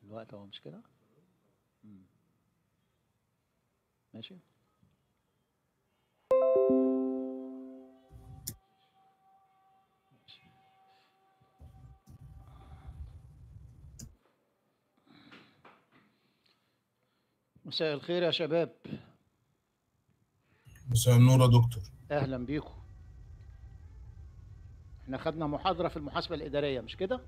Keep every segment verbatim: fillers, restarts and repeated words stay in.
الوقت اهو مش كده؟ مم. ماشي. ماشي. مساء الخير يا شباب. مساء النور يا دكتور. اهلا بيكم. احنا خدنا محاضرة في المحاسبة الإدارية مش كده؟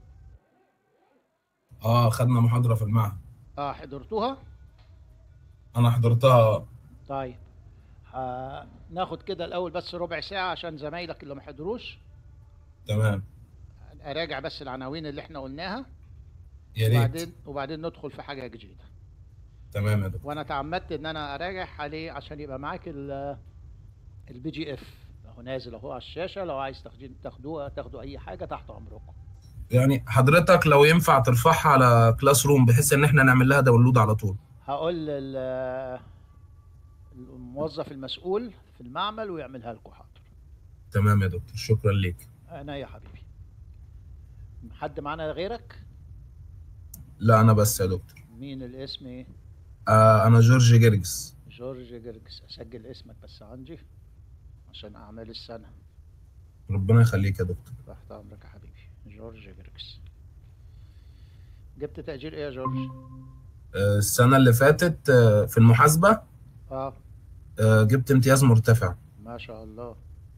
اه، خدنا محاضرة في المعهد. اه حضرتوها؟ انا حضرتها. طيب. هناخد كده الأول بس ربع ساعة عشان زمايلك اللي ما حضروش تمام. أراجع بس العناوين اللي احنا قلناها، يا ريت. وبعدين وبعدين ندخل في حاجة جديدة. تمام يا دكتور. وانا تعمدت ان انا اراجع عليه عشان يبقى معاك البي جي اف اهو نازل اهو على الشاشة، لو عايز تاخدين- تاخدوها تاخدوا اي حاجة تحت امركم. يعني حضرتك لو ينفع ترفعها على كلاس روم بحيث ان احنا نعمل لها داونلود على طول. هقول لل- الموظف المسؤول في المعمل ويعملها لكم. حاضر. تمام يا دكتور، شكرا ليك. انا يا حبيبي. حد معانا غيرك؟ لا انا بس يا دكتور. مين الاسم ايه؟ آه انا جورج جرجس. جورج جرجس. اسجل اسمك بس عندي عشان اعمال السنة. ربنا يخليك يا دكتور. تحت امرك يا حبيبي. جورج جرجس. جبت تأجير ايه يا جورج؟ آه السنة اللي فاتت آه في المحاسبة. اه آه جبت امتياز مرتفع. ما شاء الله.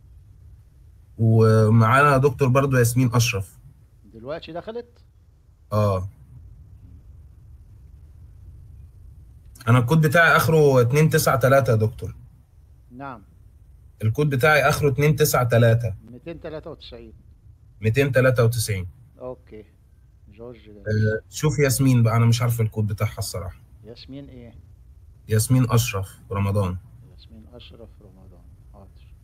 ومعانا دكتور برضو ياسمين اشرف. دلوقتي دخلت. اه انا الكود بتاعي اخره اتنين تسعة تلاتة يا دكتور. نعم. الكود بتاعي اخره اتنين تسعة تلاتة. مئتين وثلاثة وتسعين. ميتين تلاتة وتسعين. اوكي. جورج جرجس. آه، شوف ياسمين بقى، انا مش عارف الكود بتاعها الصراحه. ياسمين ايه؟ ياسمين اشرف رمضان. ياسمين اشرف رمضان. حاضر.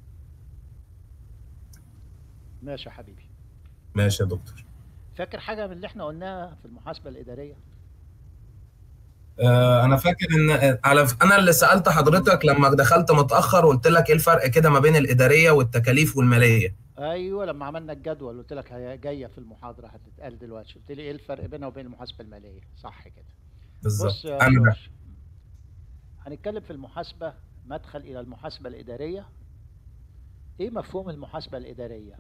ماشي يا حبيبي. ماشي يا دكتور. فاكر حاجة من اللي احنا قلناها في المحاسبة الإدارية؟ آه، انا فاكر ان على انا اللي سالت حضرتك لما دخلت متاخر وقلت لك ايه الفرق كده ما بين الاداريه والتكاليف والماليه. ايوه لما عملنا الجدول قلت لك هي جايه في المحاضره هتتقال دلوقتي، قلت لي ايه الفرق بينها وبين المحاسبه الماليه، صح كده؟ بص بالظبط يا انا ده. جورج، هنتكلم في المحاسبه. مدخل الى المحاسبه الاداريه. ايه مفهوم المحاسبه الاداريه؟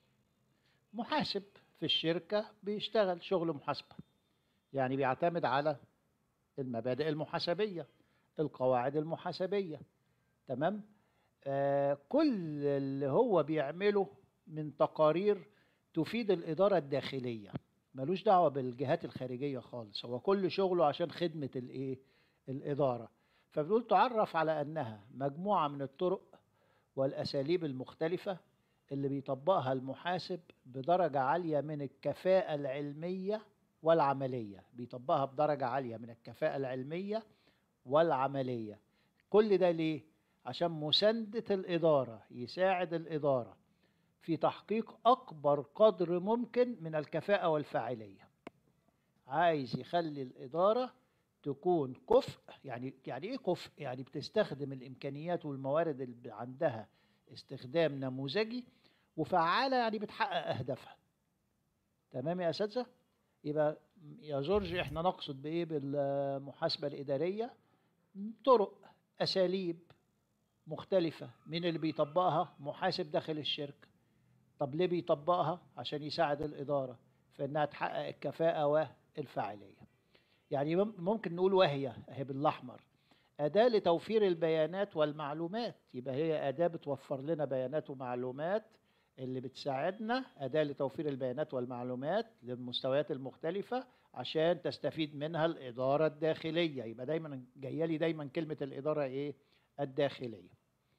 محاسب في الشركه بيشتغل شغل محاسبه، يعني بيعتمد على المبادئ المحاسبيه، القواعد المحاسبيه. تمام. آه كل اللي هو بيعمله من تقارير تفيد الإدارة الداخلية، ملوش دعوة بالجهات الخارجية خالص، هو كل شغله عشان خدمة الإيه؟ الإدارة. فبنقول تعرف على أنها مجموعة من الطرق والأساليب المختلفة اللي بيطبقها المحاسب بدرجة عالية من الكفاءة العلمية والعملية، بيطبقها بدرجة عالية من الكفاءة العلمية والعملية. كل ده ليه؟ عشان مساندة الإدارة، يساعد الإدارة في تحقيق أكبر قدر ممكن من الكفاءة والفاعلية. عايز يخلي الإدارة تكون كفء. يعني يعني إيه كفء؟ يعني بتستخدم الإمكانيات والموارد اللي عندها استخدام نموذجي، وفعالة يعني بتحقق أهدافها. تمام يا أساتذة؟ يبقى يا جورج احنا نقصد بإيه بالمحاسبة الإدارية؟ طرق، أساليب مختلفة. من اللي بيطبقها؟ محاسب داخل الشركة. طب ليه بيطبقها؟ عشان يساعد الإدارة في أنها تحقق الكفاءة والفاعلية. يعني ممكن نقول وهي اهي بالأحمر أداة لتوفير البيانات والمعلومات. يبقى هي أداة بتوفر لنا بيانات ومعلومات اللي بتساعدنا، أداة لتوفير البيانات والمعلومات للمستويات المختلفة عشان تستفيد منها الإدارة الداخلية. يبقى دايما جاية لي دايما كلمة الإدارة إيه؟ الداخلية،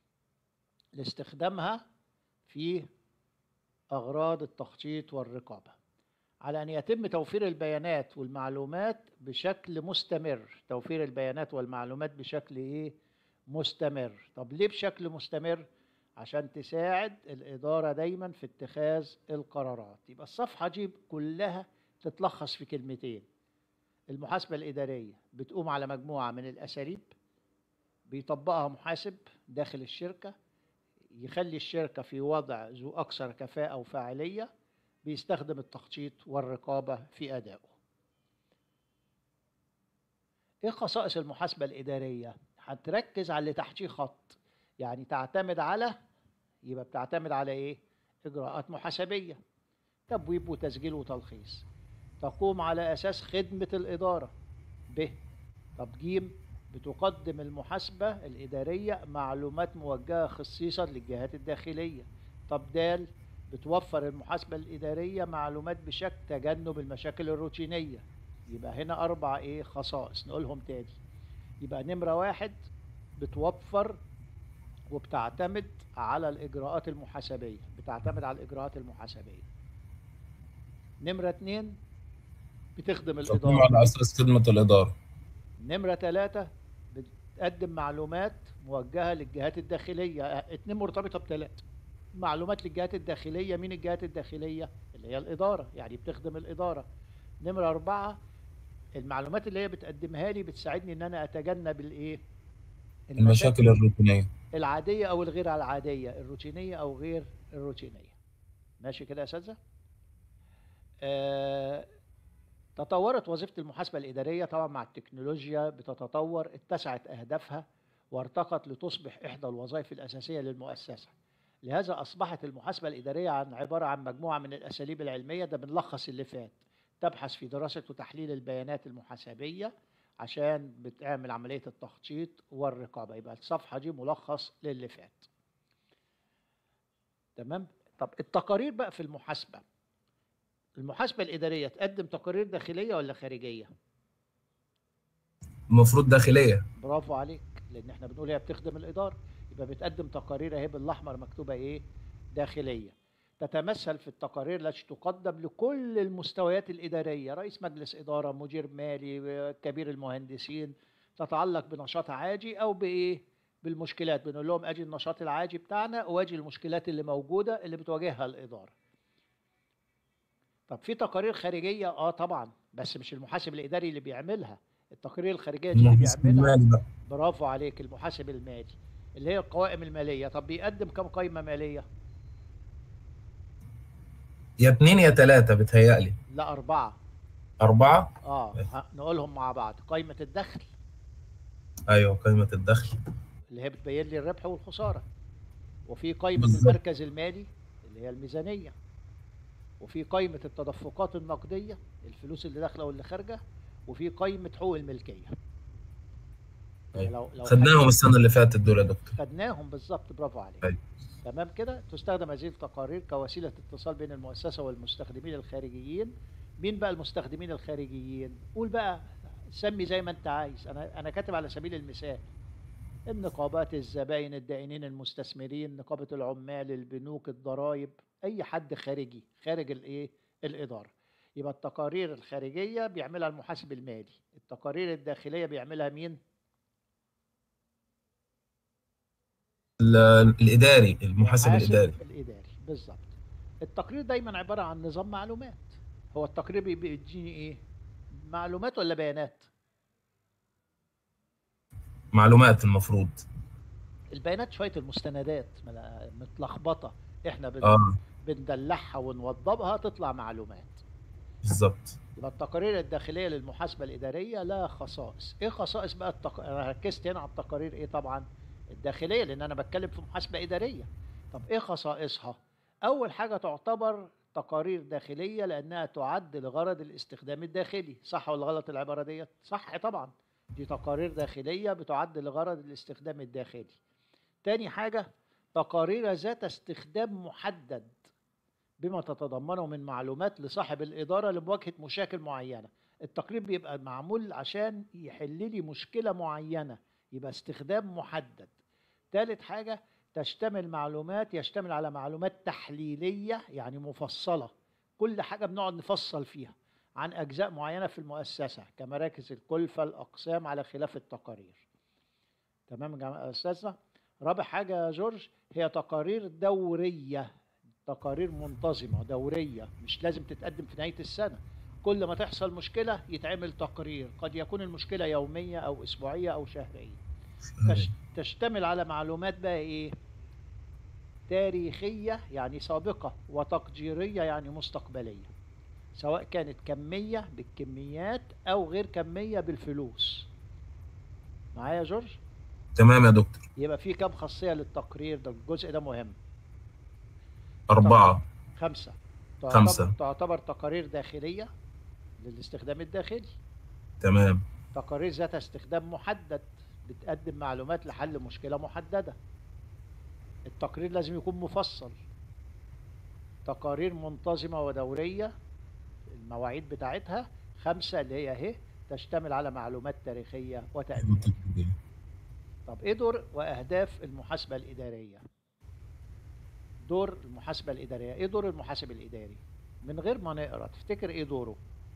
لاستخدامها في أغراض التخطيط والرقابة، على أن يتم توفير البيانات والمعلومات بشكل مستمر. توفير البيانات والمعلومات بشكل إيه؟ مستمر. طب ليه بشكل مستمر؟ عشان تساعد الإدارة دايما في اتخاذ القرارات. يبقى الصفحة دي كلها تتلخص في كلمتين: المحاسبة الإدارية بتقوم على مجموعة من الأساليب بيطبقها محاسب داخل الشركة، يخلي الشركة في وضع ذو أكثر كفاءة وفاعلية، بيستخدم التخطيط والرقابة في أدائه. ايه خصائص المحاسبة الإدارية؟ هتركز على اللي تحتيه خط، يعني تعتمد على، يبقى بتعتمد على ايه؟ إجراءات محاسبية، تبويب وتسجيل وتلخيص، تقوم على أساس خدمة الإدارة. ب. طب ج. بتقدم المحاسبة الإدارية معلومات موجهة خصيصا للجهات الداخلية. طب د. بتوفر المحاسبة الإدارية معلومات بشكل تجنب المشاكل الروتينية. يبقى هنا أربع إيه خصائص، نقولهم تاني. يبقى نمرة واحد، بتوفر وبتعتمد على الإجراءات المحاسبية، بتعتمد على الإجراءات المحاسبية. نمرة اتنين، بتخدم تقوم الإدارة. على أساس خدمة الإدارة. نمرة ثلاثة، بتقدم معلومات موجهة للجهات الداخلية. اتنين مرتبطة بثلاثة. معلومات للجهات الداخلية، مين الجهات الداخلية؟ اللي هي الإدارة، يعني بتخدم الإدارة. نمرة أربعة، المعلومات اللي هي بتقدمها لي بتساعدني إن أنا أتجنب الإيه؟ المشاكل المشاكل الروتينية. العادية أو الغير العادية، الروتينية أو غير الروتينية. ماشي كده يا أساتذة؟ آه تطورت وظيفة المحاسبة الإدارية طبعا مع التكنولوجيا، بتتطور، اتسعت أهدافها وارتقت لتصبح إحدى الوظائف الأساسية للمؤسسة. لهذا أصبحت المحاسبة الإدارية عن عبارة عن مجموعة من الأساليب العلمية، ده بنلخص اللي فات، تبحث في دراسة وتحليل البيانات المحاسبية عشان بتعمل عملية التخطيط والرقابة. يبقى الصفحة دي ملخص للي فات. تمام؟ طب التقارير بقى في المحاسبة، المحاسبة الإدارية تقدم تقارير داخلية ولا خارجية؟ المفروض داخلية. برافو عليك، لأن احنا بنقول هي بتخدم الإدارة، يبقى بتقدم تقارير اهي بالأحمر مكتوبة إيه؟ داخلية. تتمثل في التقارير التي تقدم لكل المستويات الإدارية، رئيس مجلس إدارة، مدير مالي، كبير المهندسين، تتعلق بنشاط عاجي أو بإيه؟ بالمشكلات. بنقول لهم أجي النشاط العاجي بتاعنا وأجي المشكلات اللي موجودة اللي بتواجهها الإدارة. طب في تقارير خارجية؟ اه طبعا، بس مش المحاسب الإداري اللي بيعملها. التقارير الخارجية دي اللي المحاسب بيعملها، المالي بقى. برافو عليك، المحاسب المالي، اللي هي القوائم المالية. طب بيقدم كم قائمة مالية؟ يا اتنين يا تلاتة بتهيألي. لا أربعة. أربعة. اه ها، نقولهم مع بعض. قائمة الدخل أيوه، قائمة الدخل. اللي هي بتبين لي الربح والخسارة، وفي قائمة بالظبط. المركز المالي اللي هي الميزانية، وفي قائمة التدفقات النقدية، الفلوس اللي داخلة واللي خارجة، وفي قائمة حقوق الملكية. يبقى أيوه، لو لو خدناهم خدنا، السنة اللي فاتت دول يا دكتور. خدناهم بالظبط، برافو عليك. أيوه. تمام كده. تستخدم هذه التقارير كوسيلة اتصال بين المؤسسة والمستخدمين الخارجيين. مين بقى المستخدمين الخارجيين؟ قول بقى، سمي زي ما انت عايز. انا انا كاتب على سبيل المثال: النقابات، الزباين، الدائنين، المستثمرين، نقابة العمال، البنوك، الضرائب، اي حد خارجي خارج الايه؟ الإدارة. يبقى التقارير الخارجية بيعملها المحاسب المالي، التقارير الداخلية بيعملها مين؟ ال- الإداري، المحاسب محاسب الإداري. الإداري بالظبط. التقرير دايما عبارة عن نظام معلومات. هو التقرير بي- بيديني ايه؟ معلومات ولا بيانات؟ معلومات المفروض. البيانات شوية المستندات ملا- متلخبطة، احنا بن اه، بندلعها ونوضبها تطلع معلومات. بالظبط. يبقى التقارير الداخلية للمحاسبة الإدارية لها خصائص. ايه خصائص بقى التق... انا ركزت هنا على التقارير ايه طبعا؟ الداخلية، لان انا بتكلم في محاسبة إدارية. طب ايه خصائصها؟ اول حاجة، تعتبر تقارير داخلية لانها تعد لغرض الاستخدام الداخلي. صح ولا غلط العبارة ديت؟ صح طبعا، دي تقارير داخلية بتعد لغرض الاستخدام الداخلي. تاني حاجة، تقارير ذات استخدام محدد بما تتضمنه من معلومات لصاحب الإدارة لمواجهة مشاكل معينة. التقرير بيبقى معمول عشان يحل لي مشكلة معينة، يبقى استخدام محدد. ثالث حاجة، تشتمل معلومات يشتمل على معلومات تحليلية يعني مفصلة، كل حاجة بنقعد نفصل فيها عن أجزاء معينة في المؤسسة كمراكز الكلفة، الأقسام، على خلاف التقارير. تمام يا أستاذنا؟ رابع حاجة يا جورج، هي تقارير دورية، تقارير منتظمة دورية، مش لازم تتقدم في نهاية السنة. كل ما تحصل مشكلة يتعمل تقرير، قد يكون المشكلة يومية أو أسبوعية أو شهرية. تش... تشتمل على معلومات بقى إيه؟ تاريخية يعني سابقة، وتقديرية يعني مستقبلية، سواء كانت كمية بالكميات أو غير كمية بالفلوس. معايا يا جورج؟ تمام يا دكتور. يبقى في كام خاصية للتقرير ده؟ الجزء ده مهم. التق... أربعة. خمسة. تعتبر خمسة. تعتبر تقارير داخلية للاستخدام الداخلي. تمام. تقارير ذات استخدام محدد، بتقدم معلومات لحل مشكلة محددة. التقرير لازم يكون مفصل. تقارير منتظمة ودورية، المواعيد بتاعتها خمسة اللي هي اهي، تشتمل على معلومات تاريخية وتقديرية. طب ايه دور واهداف المحاسبة الإدارية؟ دور المحاسبة الإدارية، ايه دور المحاسب الإداري؟ من غير ما نقرا تفتكر ايه دوره؟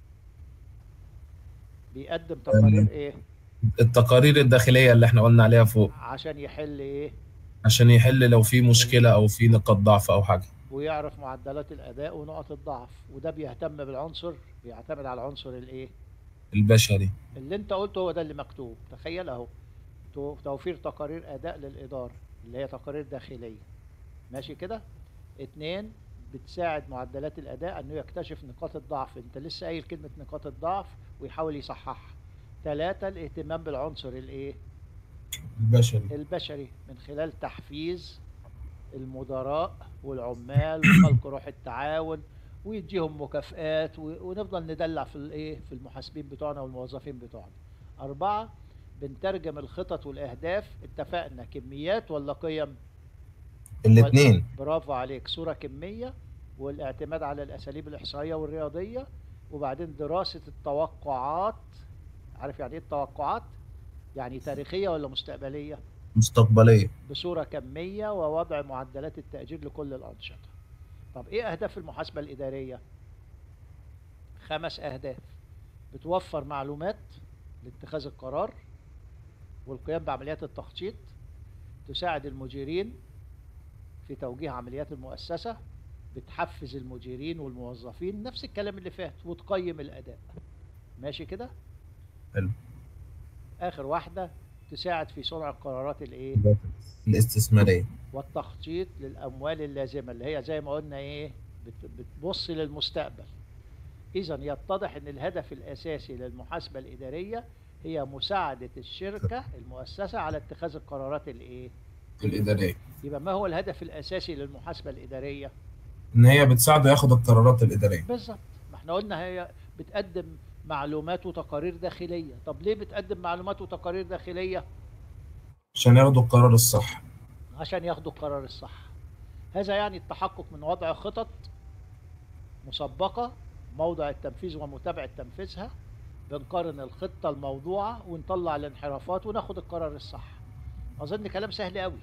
بيقدم تقارير ايه؟ التقارير الداخلية اللي احنا قلنا عليها فوق، عشان يحل ايه؟ عشان يحل لو في ال... مشكلة أو في نقاط ضعف أو حاجة. ويعرف معدلات الأداء ونقط الضعف، وده بيهتم بالعنصر، بيعتمد على العنصر الايه؟ البشري. اللي انت قلته هو ده اللي مكتوب، تخيل اهو. تو- توفير تقارير أداء للإدارة اللي هي تقارير داخلية، ماشي كده. اتنين، بتساعد معدلات الأداء أنه يكتشف نقاط الضعف، أنت لسه قايل كلمة نقاط الضعف، ويحاول يصححها. تلاتة، الاهتمام بالعنصر الإيه؟ البشري. البشري، من خلال تحفيز المدراء والعمال وخلق روح التعاون، ويديهم مكافآت، و- ونفضل ندلع في الايه، في المحاسبين بتوعنا والموظفين بتوعنا. أربعة، بنترجم الخطط والأهداف، اتفقنا كميات ولا قيم؟ وال- الاتنين. برافو عليك، صورة كمية، والاعتماد على الأساليب الإحصائية والرياضية، وبعدين دراسة التوقعات. عارف يعني ايه التوقعات؟ يعني تاريخية ولا مستقبلية؟ مستقبلية. بصورة كمية، ووضع معدلات التأجير لكل الأنشطة. طب ايه أهداف المحاسبة الإدارية؟ خمس أهداف. بتوفر معلومات لاتخاذ القرار والقيام بعمليات التخطيط، تساعد المديرين في توجيه عمليات المؤسسة، بتحفز المديرين والموظفين، نفس الكلام اللي فات، وتقيم الأداء. ماشي كده؟ حلو. آخر واحدة، تساعد في صنع القرارات الايه؟ الاستثمارية. والتخطيط للأموال اللازمة، اللي هي زي ما قلنا ايه، بت- بتبص للمستقبل. إذا يتضح أن الهدف الأساسي للمحاسبة الإدارية هي مساعدة الشركة المؤسسة على اتخاذ القرارات الايه؟ الإدارية. يبقى ما هو الهدف الأساسي للمحاسبة الإدارية؟ إن هي بتساعده ياخد القرارات الإدارية. بالظبط، ما احنا قلنا هي بتقدم معلومات وتقارير داخلية. طب ليه بتقدم معلومات وتقارير داخلية؟ عشان ياخدوا القرار الصح. عشان ياخدوا القرار الصح. هذا يعني التحقق من وضع خطط مسبقة، موضع التنفيذ ومتابعة تنفيذها، بنقارن الخطة الموضوعة ونطلع الانحرافات وناخد القرار الصح. أظن كلام سهل قوي.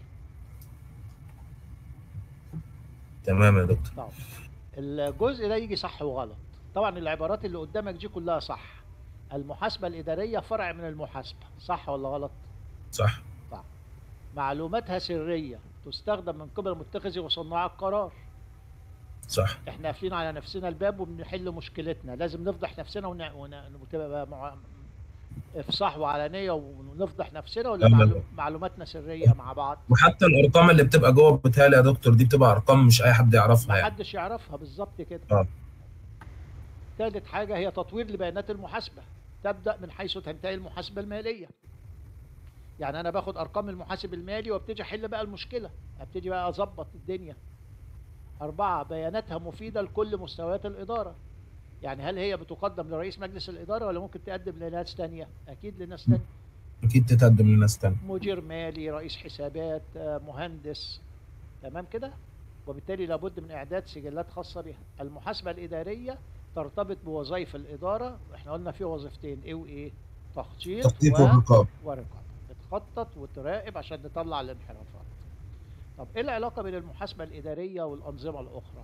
تمام يا دكتور. طب الجزء ده يجي صح وغلط. طبعا العبارات اللي قدامك دي كلها صح. المحاسبة الإدارية فرع من المحاسبة، صح ولا غلط؟ صح. صح. معلوماتها سرية، تستخدم من قبل متخذي وصناع القرار. صح. احنا قافلين على نفسنا الباب وبنحل مشكلتنا، لازم نفضح نفسنا ون... ون... وتبقى مع... افصاح وعلانية ونفضح نفسنا، ولا لا لا معلو... لا. معلوماتنا سرية مع بعض؟ وحتى الأرقام اللي بتبقى جوه بتهيألي يا دكتور دي بتبقى أرقام مش أي حد يعرفها يعني. محدش يعرفها، بالظبط كده. اه. ثالث حاجة هي تطوير لبيانات المحاسبة، تبدأ من حيث تنتهي المحاسبة المالية. يعني أنا باخد أرقام المحاسب المالي وابتدي أحل بقى المشكلة، ابتدي بقى أظبط الدنيا. أربعة، بياناتها مفيدة لكل مستويات الإدارة. يعني هل هي بتقدم لرئيس مجلس الإدارة ولا ممكن تقدم لناس تانية؟ أكيد لناس تانية. أكيد تتقدم لناس تانية. مدير مالي، رئيس حسابات، آه، مهندس. تمام كده؟ وبالتالي لابد من إعداد سجلات خاصة بها. المحاسبة الإدارية ترتبط بوظائف الإدارة، احنا قلنا في وظيفتين، إيه وإيه؟ تخطيط تخطيط و... والرقابة. ورقابة. بتخطط وتراقب عشان نطلع الانحرافات. طب إيه العلاقة بين المحاسبة الإدارية والأنظمة الأخرى؟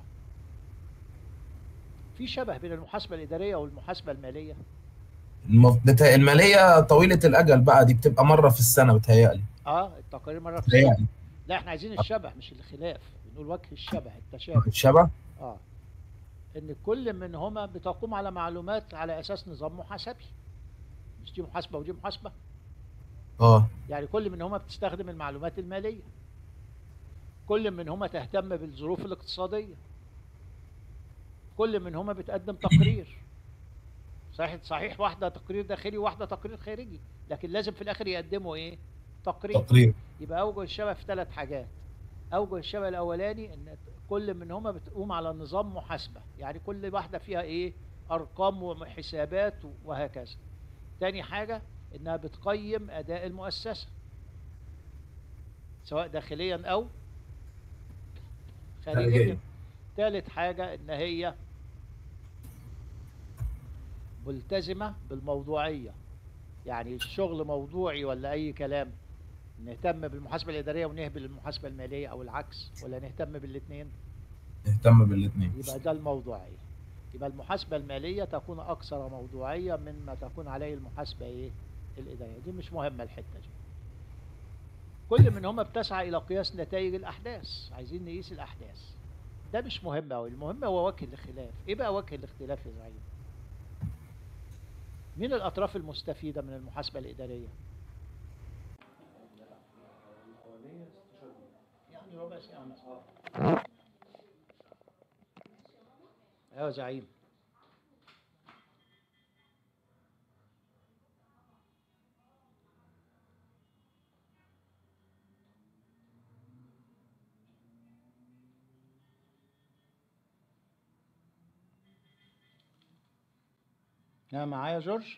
في شبه بين المحاسبة الإدارية والمحاسبة المالية؟ المف... بتا... المالية طويلة الأجل بقى، دي بتبقى مرة في السنة بتهيألي. اه، التقارير مرة في السنة. بتهيألي. لا احنا عايزين الشبه مش الخلاف، بنقول وجه الشبه، التشابه. الشبه. اه، ان كل منهما بتقوم على معلومات على اساس نظام محاسبي. مش دي محاسبة ودي محاسبة؟ اه. يعني كل منهما بتستخدم المعلومات المالية، كل منهما تهتم بالظروف الاقتصادية، كل منهما بتقدم تقرير، صحيح صحيح، واحده تقرير داخلي وواحده تقرير خارجي، لكن لازم في الاخر يقدموا ايه؟ تقرير. تقرير. يبقى اوجه الشبه في ثلاث حاجات. اوجه الشبه الاولاني ان كل منهما بتقوم على نظام محاسبه، يعني كل واحده فيها ايه؟ ارقام وحسابات وهكذا. تاني حاجه انها بتقيم اداء المؤسسه سواء داخليا او خارجيا. خارجية. ثالث حاجه ان هي ملتزمه بالموضوعيه، يعني الشغل موضوعي ولا اي كلام؟ نهتم بالمحاسبه الاداريه ونهمل المحاسبه الماليه، او العكس، ولا نهتم بالاثنين؟ نهتم بالاثنين. يبقى ده الموضوعيه. يبقى المحاسبه الماليه تكون اكثر موضوعيه مما تكون عليه المحاسبه ايه؟ الاداريه. دي مش مهمه الحته دي. كل منهما بتسعى الى قياس نتائج الاحداث، عايزين نقيس الاحداث. ده مش مهم قوي، المهم هو وجه الاختلاف. ايه بقى وجه الاختلاف يا زعيم؟ مين الاطراف المستفيده من المحاسبه الاداريه؟ يعني ربع ساعه مثلا. ايوه يا زعيم. ها معايا جورج؟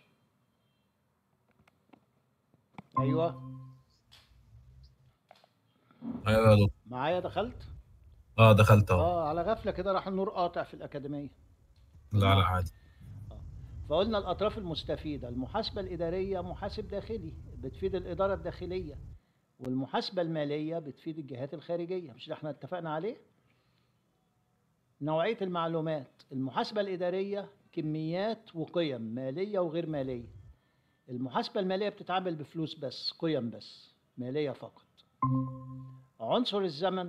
ايوه ايوه يا دكتور. معايا. دخلت؟ اه دخلت اهو. اه على غفله كده راح النور قاطع في الاكاديميه. لا لا عادي. آه. فقلنا الاطراف المستفيده. المحاسبه الاداريه محاسب داخلي بتفيد الاداره الداخليه، والمحاسبه الماليه بتفيد الجهات الخارجيه، مش اللي احنا اتفقنا عليه؟ نوعيه المعلومات. المحاسبه الاداريه كميات وقيم ماليه وغير ماليه. المحاسبه الماليه بتتعامل بفلوس بس، قيم بس، ماليه فقط. عنصر الزمن.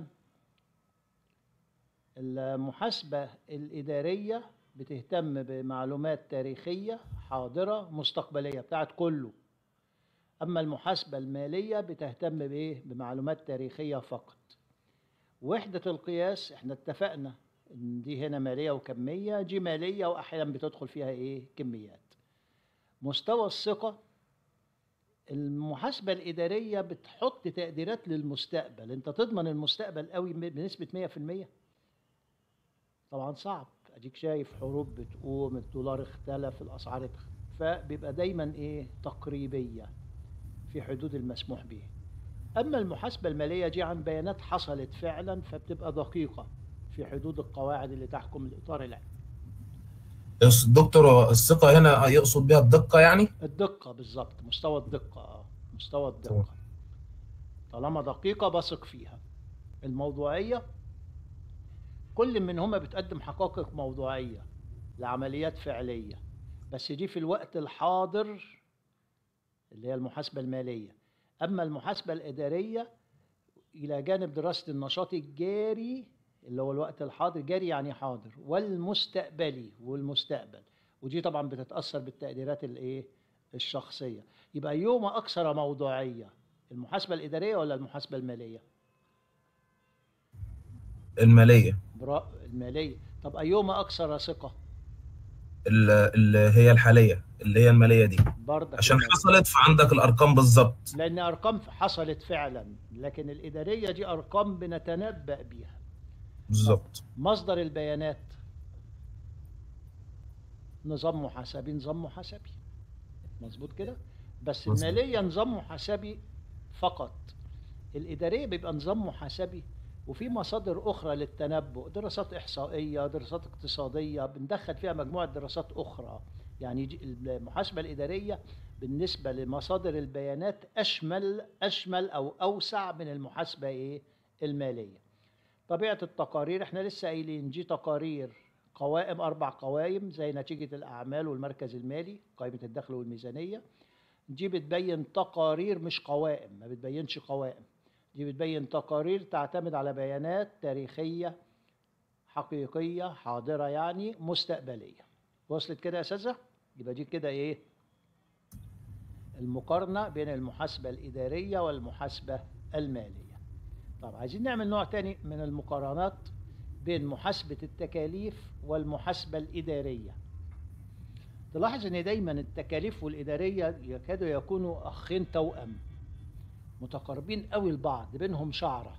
المحاسبة الإدارية بتهتم بمعلومات تاريخية حاضرة مستقبلية بتاعت كله. أما المحاسبة المالية بتهتم بإيه؟ بمعلومات تاريخية فقط. وحدة القياس احنا اتفقنا إن دي هنا مالية وكمية، دي مالية وأحيانا بتدخل فيها إيه؟ كميات. مستوى الثقة. المحاسبة الإدارية بتحط تقديرات للمستقبل. أنت تضمن المستقبل قوي بنسبة مية في المية؟ طبعا صعب. اديك شايف حروب بتقوم، الدولار اختلف، الاسعار اختلف، فبيبقى دايما ايه؟ تقريبيه في حدود المسموح به. اما المحاسبه الماليه دي عن بيانات حصلت فعلا، فبتبقى دقيقه في حدود القواعد اللي تحكم الاطار العام. دكتور الثقة هنا يقصد بها الدقة يعني؟ الدقه بالظبط، مستوى الدقه. اه مستوى طبعا. الدقه. طالما دقيقه بثق فيها. الموضوعيه. كل منهما بتقدم حقائق موضوعيه لعمليات فعليه، بس دي في الوقت الحاضر اللي هي المحاسبة المالية. أما المحاسبة الإدارية إلى جانب دراسة النشاط الجاري اللي هو الوقت الحاضر، جاري يعني حاضر، والمستقبلي والمستقبل، ودي طبعا بتتأثر بالتقديرات الإيه؟ الشخصية. يبقى أيهما أكثر موضوعية؟ المحاسبة الإدارية ولا المحاسبة المالية؟ المالية. برا المالية. طب أيهما أكثر ثقة؟ اللي هي الحالية، اللي هي المالية دي، برضك عشان المالية. حصلت فعندك الأرقام بالظبط. لأن أرقام حصلت فعلا، لكن الإدارية دي أرقام بنتنبأ بيها. بالظبط. مصدر البيانات. نظام محاسبي، نظام محاسبي مظبوط كده. بس مظبوط. المالية نظام محاسبي فقط. الإدارية بيبقى نظام محاسبي وفي مصادر أخرى للتنبؤ، دراسات إحصائية، دراسات اقتصادية، بندخل فيها مجموعة دراسات أخرى. يعني المحاسبة الإدارية بالنسبة لمصادر البيانات أشمل أشمل أو أوسع من المحاسبة إيه؟ المالية. طبيعة التقارير احنا لسه قايلين دي تقارير قوائم، أربع قوائم زي نتيجة الأعمال والمركز المالي، قائمة الدخل والميزانية. دي بتبين تقارير مش قوائم، ما بتبينش قوائم. دي بتبين تقارير تعتمد على بيانات تاريخية حقيقية حاضرة يعني مستقبلية. وصلت كده يا أساتذة؟ يبقى دي كده إيه؟ المقارنة بين المحاسبة الإدارية والمحاسبة المالية. طب عايزين نعمل نوع تاني من المقارنات بين محاسبة التكاليف والمحاسبة الإدارية. تلاحظ ان دايما التكاليف والاداريه يكادوا يكونوا اخين توأم، متقاربين قوي لبعض، بينهم شعره.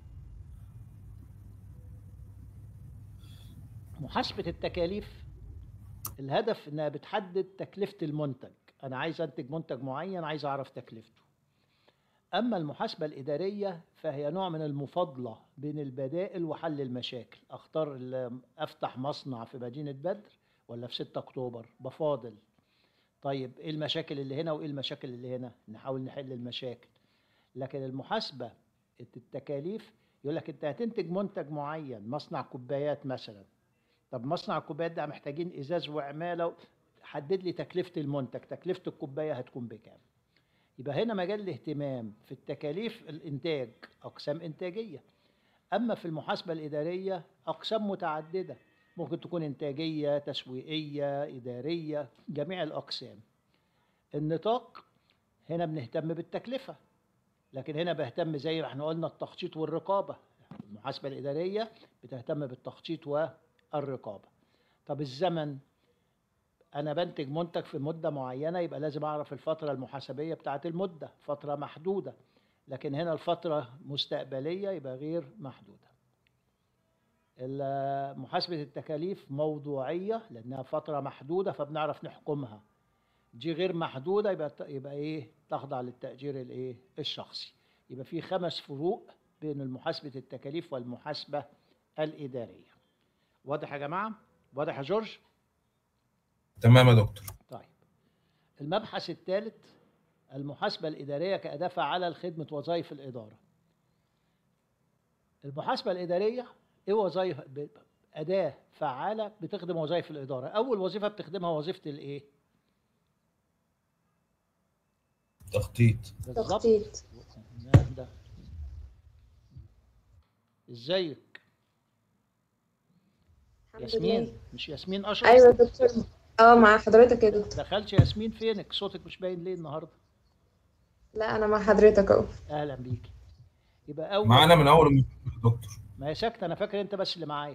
محاسبه التكاليف الهدف انها بتحدد تكلفه المنتج، انا عايز انتج منتج معين، عايز اعرف تكلفته. اما المحاسبه الاداريه فهي نوع من المفاضله بين البدائل وحل المشاكل. اختار ال- افتح مصنع في مدينه بدر ولا في ستة اكتوبر؟ بفاضل. طيب ايه المشاكل اللي هنا وايه المشاكل اللي هنا؟ نحاول نحل المشاكل. لكن المحاسبه التكاليف يقول لك انت هتنتج منتج معين، مصنع كوبايات مثلا. طب مصنع الكوبايات ده محتاجين ازاز وعماله، حدد لي تكلفه المنتج، تكلفه الكوبايه هتكون بكام. يبقى هنا مجال الاهتمام في التكاليف الانتاج، اقسام انتاجيه. اما في المحاسبه الاداريه اقسام متعدده، ممكن تكون انتاجيه، تسويقيه، اداريه، جميع الاقسام. النطاق هنا بنهتم بالتكلفه، لكن هنا بهتم زي ما احنا قلنا التخطيط والرقابه. المحاسبه الاداريه بتهتم بالتخطيط والرقابه. طب الزمن، انا بنتج منتج في مده معينه، يبقى لازم اعرف الفتره المحاسبيه بتاعت المده، فتره محدوده. لكن هنا الفتره مستقبليه يبقى غير محدوده. ال- محاسبه التكاليف موضوعيه لانها فتره محدوده فبنعرف نحكمها. دي غير محدوده يبقى يبقى ايه، تخضع للتاجير الايه الشخصي. يبقى في خمس فروق بين محاسبه التكاليف والمحاسبه الاداريه. واضح يا جماعه؟ واضح يا جورج؟ تمام يا دكتور. طيب، المبحث الثالث المحاسبة الإدارية كأداة فعالة لخدمة وظائف الإدارة. المحاسبة الإدارية إيه وظائف؟ ب- أداة فعالة بتخدم وظائف الإدارة. أول وظيفة بتخدمها وظيفة الإيه؟ تخطيط. بالظبط. تخطيط. ده ده إزيك؟ الحمد ياسمين، لله. مش ياسمين أشرف؟ ايوه يا دكتور. اه مع حضرتك يا دكتور. دخلت ياسمين فينك؟ صوتك مش باين ليه النهاردة؟ لا انا مع حضرتك اهو. أهلا بيك. يبقى أول معانا من اول المحاضرة يا دكتور. ما هي ساكتة، أنا فاكر أنت بس اللي معايا.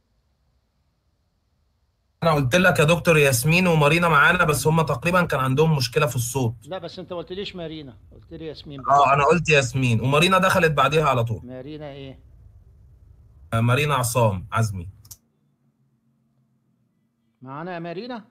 انا قلت لك يا دكتور ياسمين ومارينا معانا، بس هم تقريبا كان عندهم مشكله في الصوت. لا بس أنت ما قلتليش مارينا، قلت لي ياسمين بس. اه انا قلت ياسمين ومارينا دخلت بعديها على طول. مارينا إيه؟ آه، مارينا عصام عزمي. معانا يا مارينا؟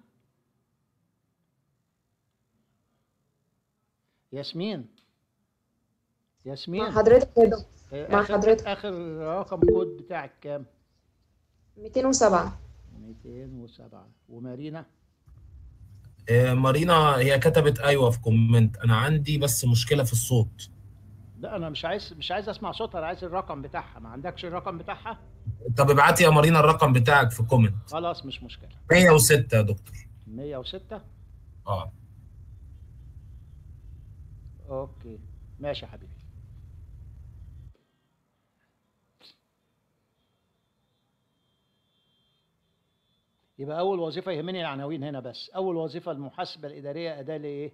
ياسمين، ياسمين. مع حضرتك يا دكتور. آه، مع آخر حضرتك. آخر رقم كود بتاعك كام؟ مئتين وسبعة. مئتين وسبعة. ومارينا؟ آه، مارينا هي كتبت ايوه في كومنت، انا عندي بس مشكله في الصوت. لا أنا مش عايز مش عايز أسمع صوتها، أنا عايز الرقم بتاعها. ما عندكش الرقم بتاعها؟ طب ابعتي يا مارينا الرقم بتاعك في كومنت. خلاص مش مشكلة. مية وستة يا دكتور. مية وستة؟ اه أوكي ماشي يا حبيبي. يبقى أول وظيفة يهمني العناوين هنا بس. أول وظيفة المحاسبة الإدارية أداة لإيه؟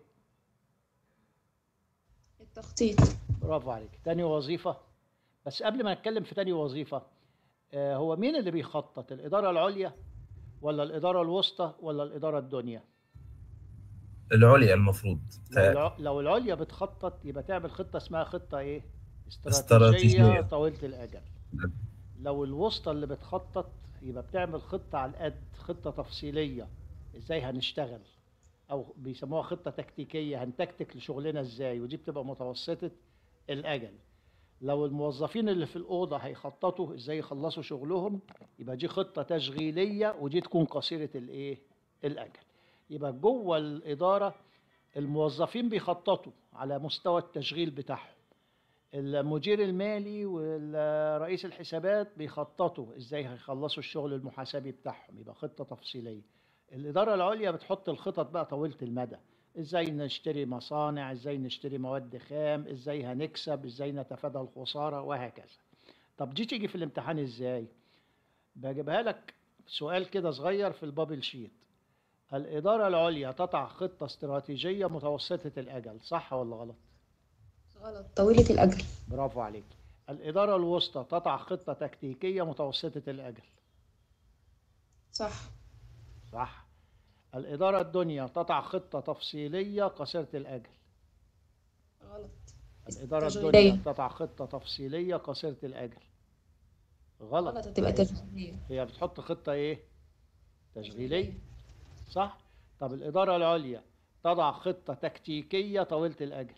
التخطيط. برافو عليك. تاني وظيفة، بس قبل ما نتكلم في تاني وظيفة، آه، هو مين اللي بيخطط؟ الإدارة العليا ولا الإدارة الوسطى ولا الإدارة الدنيا؟ العليا المفروض. لو الع... لو العليا بتخطط يبقى تعمل خطة اسمها خطة إيه؟ استراتيجية. استراتيجية طويلة الأجل. لو الوسطى اللي بتخطط يبقى بتعمل خطة على القد، خطة تفصيلية إزاي هنشتغل، أو بيسموها خطة تكتيكية، هنتكتك لشغلنا إزاي، ودي بتبقى متوسطة الأجل. لو الموظفين اللي في الأوضة هيخططوا إزاي يخلصوا شغلهم يبقى دي خطة تشغيلية، ودي تكون قصيرة الإيه؟ الأجل. يبقى جوه الإدارة الموظفين بيخططوا على مستوى التشغيل بتاعهم، المدير المالي ورئيس الحسابات بيخططوا ازاي هيخلصوا الشغل المحاسبي بتاعهم، يبقى خطة تفصيلية. الإدارة العليا بتحط الخطط بقى طويلة المدى، ازاي نشتري مصانع، ازاي نشتري مواد خام، ازاي هنكسب، ازاي نتفادى الخسارة، وهكذا. طب دي تيجي في الامتحان ازاي؟ بجيبها لك سؤال كده صغير في البابل شيت. الإدارة العليا تضع خطة استراتيجية متوسطة الأجل، صح ولا غلط؟ غلط، طويلة الأجل. برافو عليك. الإدارة الوسطى تضع خطة تكتيكية متوسطة الأجل. صح. صح. الإدارة الدنيا تضع خطة تفصيلية قصيرة الأجل. غلط. الإدارة الدنيا تشغيلية. تضع خطة تفصيلية قصيرة الأجل. غلط. غلط، هتبقى تشغيلية. هي بتحط خطة إيه؟ تشغيلية. صح؟ طب الإدارة العليا تضع خطة تكتيكية طويلة الأجل.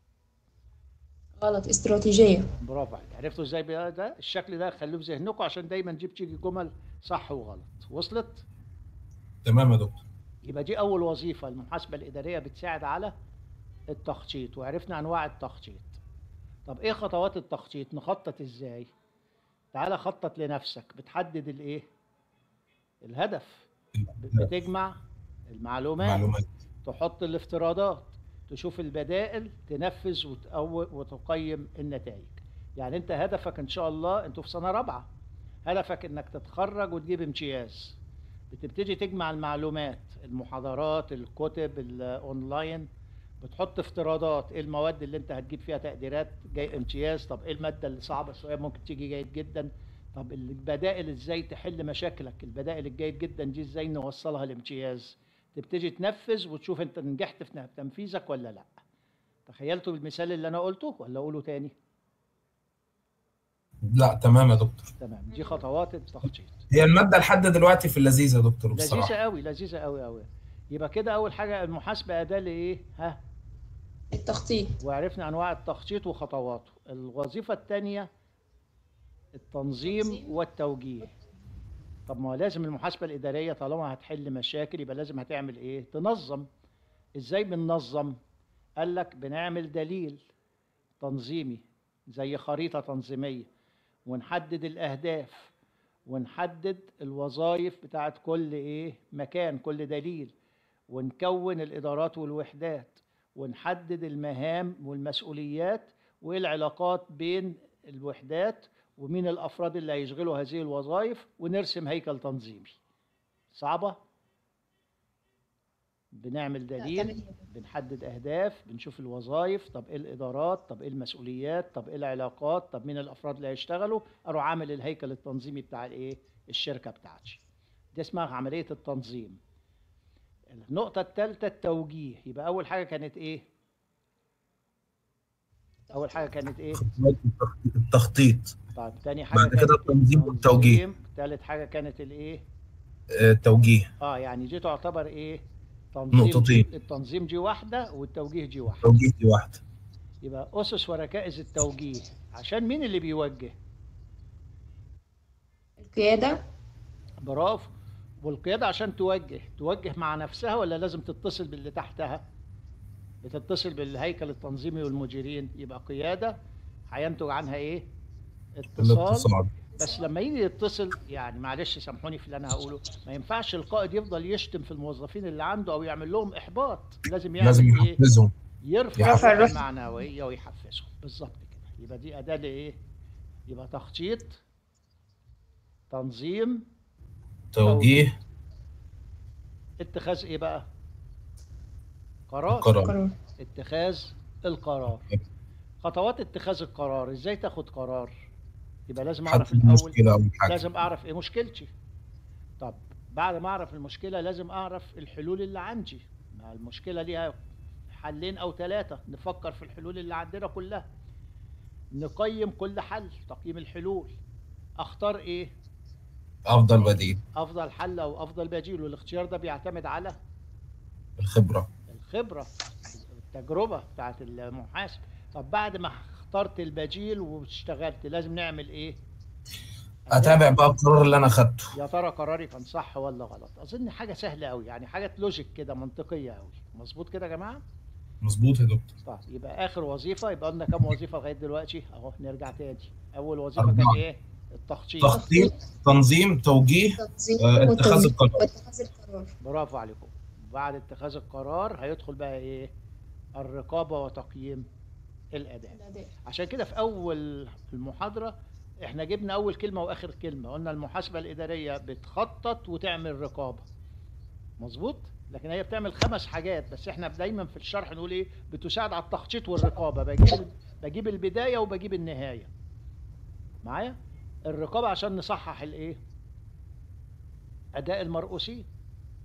غلط، استراتيجية. برافو عليك. عرفتوا ازاي بقى ده؟ الشكل ده خلوه في ذهنكم عشان دايما دي بتيجي جمل صح وغلط. وصلت؟ تمام يا دكتور. يبقى دي أول وظيفة. المحاسبة الإدارية بتساعد على التخطيط، وعرفنا أنواع التخطيط. طب إيه خطوات التخطيط؟ نخطط إزاي؟ تعالى خطط لنفسك. بتحدد الإيه؟ الهدف. بتجمع المعلومات، معلومات. تحط الافتراضات، تشوف البدائل، تنفذ وتقو- وتقيم النتائج. يعني انت هدفك ان شاء الله، انتوا في سنة رابعة، هدفك انك تتخرج وتجيب امتياز. بتبتدي تجمع المعلومات، المحاضرات، الكتب، الاونلاين، بتحط افتراضات. ايه المواد اللي انت هتجيب فيها تقديرات جاي امتياز؟ طب ايه المادة اللي صعبة شوية ممكن تيجي جيد جدا؟ طب البدائل ازاي تحل مشاكلك؟ البدائل الجيد جدا دي ازاي نوصلها لامتياز؟ تبتدي تنفذ وتشوف انت نجحت في تنفيذك ولا لا. تخيلتوا بالمثال اللي انا قلته ولا اقوله تاني؟ لا تمام يا دكتور. تمام. دي خطوات التخطيط. هي المادة لحد دلوقتي في اللذيذ يا دكتور لذيذة بصراحة. قوي، لذيذة قوي قوي. يبقى كده اول حاجة المحاسبة أداة لايه؟ ها؟ التخطيط. وعرفنا انواع التخطيط وخطواته. الوظيفة الثانية التنظيم والتوجيه. طب ما لازم المحاسبة الإدارية طالما هتحل مشاكل يبقى لازم هتعمل ايه؟ تنظم. ازاي بننظم؟ قال لك بنعمل دليل تنظيمي زي خريطة تنظيمية، ونحدد الأهداف، ونحدد الوظائف بتاعت كل ايه مكان، كل دليل، ونكون الإدارات والوحدات، ونحدد المهام والمسؤوليات، وايه العلاقات بين الوحدات ومين الأفراد اللي هيشغلوا هذه الوظائف، ونرسم هيكل تنظيمي. صعبة؟ بنعمل دليل، بنحدد أهداف، بنشوف الوظائف، طب إيه الإدارات، طب إيه المسؤوليات، طب إيه العلاقات، طب مين الأفراد اللي هيشتغلوا، أروح عامل الهيكل التنظيمي بتاع الإيه؟ الشركة بتاعتي. دي اسمها عملية التنظيم. النقطة الثالثة التوجيه. يبقى أول حاجة كانت إيه؟ أول حاجة كانت إيه؟ التخطيط. طيب تاني حاجة بعد كده كانت التنظيم والتوجيه. ثالث حاجة كانت الإيه؟ آه، التوجيه. آه يعني دي تعتبر إيه؟ تنظيم. نقطتين. التنظيم دي واحدة والتوجيه دي واحدة. التوجيه دي واحدة. يبقى أسس وركائز التوجيه. عشان مين اللي بيوجه؟ القيادة. برافو. والقيادة عشان توجه، توجه مع نفسها ولا لازم تتصل باللي تحتها؟ بتتصل بالهيكل التنظيمي والمديرين. يبقى قيادة هينتج عنها ايه؟ اتصال. الاتصال. بس لما يجي يتصل، يعني معلش سامحوني في اللي انا هقوله، ما ينفعش القائد يفضل يشتم في الموظفين اللي عنده او يعمل لهم احباط. لازم يعمل لازم ايه؟ يحفزهم. يرفع يرفع الروح الروح. المعنوية ويحفزهم. بالظبط كده. يبقى دي أداة لإيه؟ يبقى تخطيط، تنظيم، توجيه، اتخاذ ايه بقى؟ قرار. قرار. قرار. اتخاذ القرار. خطوات اتخاذ القرار. ازاي تاخد قرار؟ يبقى لازم اعرف حدد الاول، المشكلة أو الحاجة. لازم اعرف ايه مشكلتي. طب بعد ما اعرف المشكلة لازم اعرف الحلول اللي عندي. ما المشكلة ليها حلين او ثلاثة، نفكر في الحلول اللي عندنا كلها، نقيم كل حل، تقييم الحلول، اختار ايه؟ أفضل بديل. افضل حل او افضل بديل. والاختيار ده بيعتمد على الخبرة. الخبرة، التجربة بتاعت المحاسب. طب بعد ما اخترت البديل واشتغلت لازم نعمل ايه؟ أتابع بقى القرار اللي أنا خدته. يا ترى قراري كان صح ولا غلط؟ اظن حاجة سهلة قوي، يعني حاجة لوجيك كده، منطقية قوي. مظبوط كده يا جماعة؟ مظبوط يا دكتور. طيب يبقى اخر وظيفة، يبقى قلنا كام وظيفة لغاية دلوقتي؟ اهو نرجع تاني. اول وظيفة أربعة. كان ايه؟ التخطيط. تخطيط، تنظيم، توجيه، تنظيم آه، اتخاذ وتوجيه. القرار. واتخاذ القرار. برافو عليكم. بعد اتخاذ القرار هيدخل بقى ايه؟ الرقابة وتقييم الاداء. الأداء. عشان كده في اول المحاضرة احنا جبنا اول كلمة واخر كلمة، قلنا المحاسبة الادارية بتخطط وتعمل رقابة. مظبوط؟ لكن هي بتعمل خمس حاجات، بس احنا دايما في الشرح نقول ايه؟ بتساعد على التخطيط والرقابة. بجيب بجيب البداية وبجيب النهاية. معايا؟ الرقابة عشان نصحح الايه؟ اداء المرؤوسين.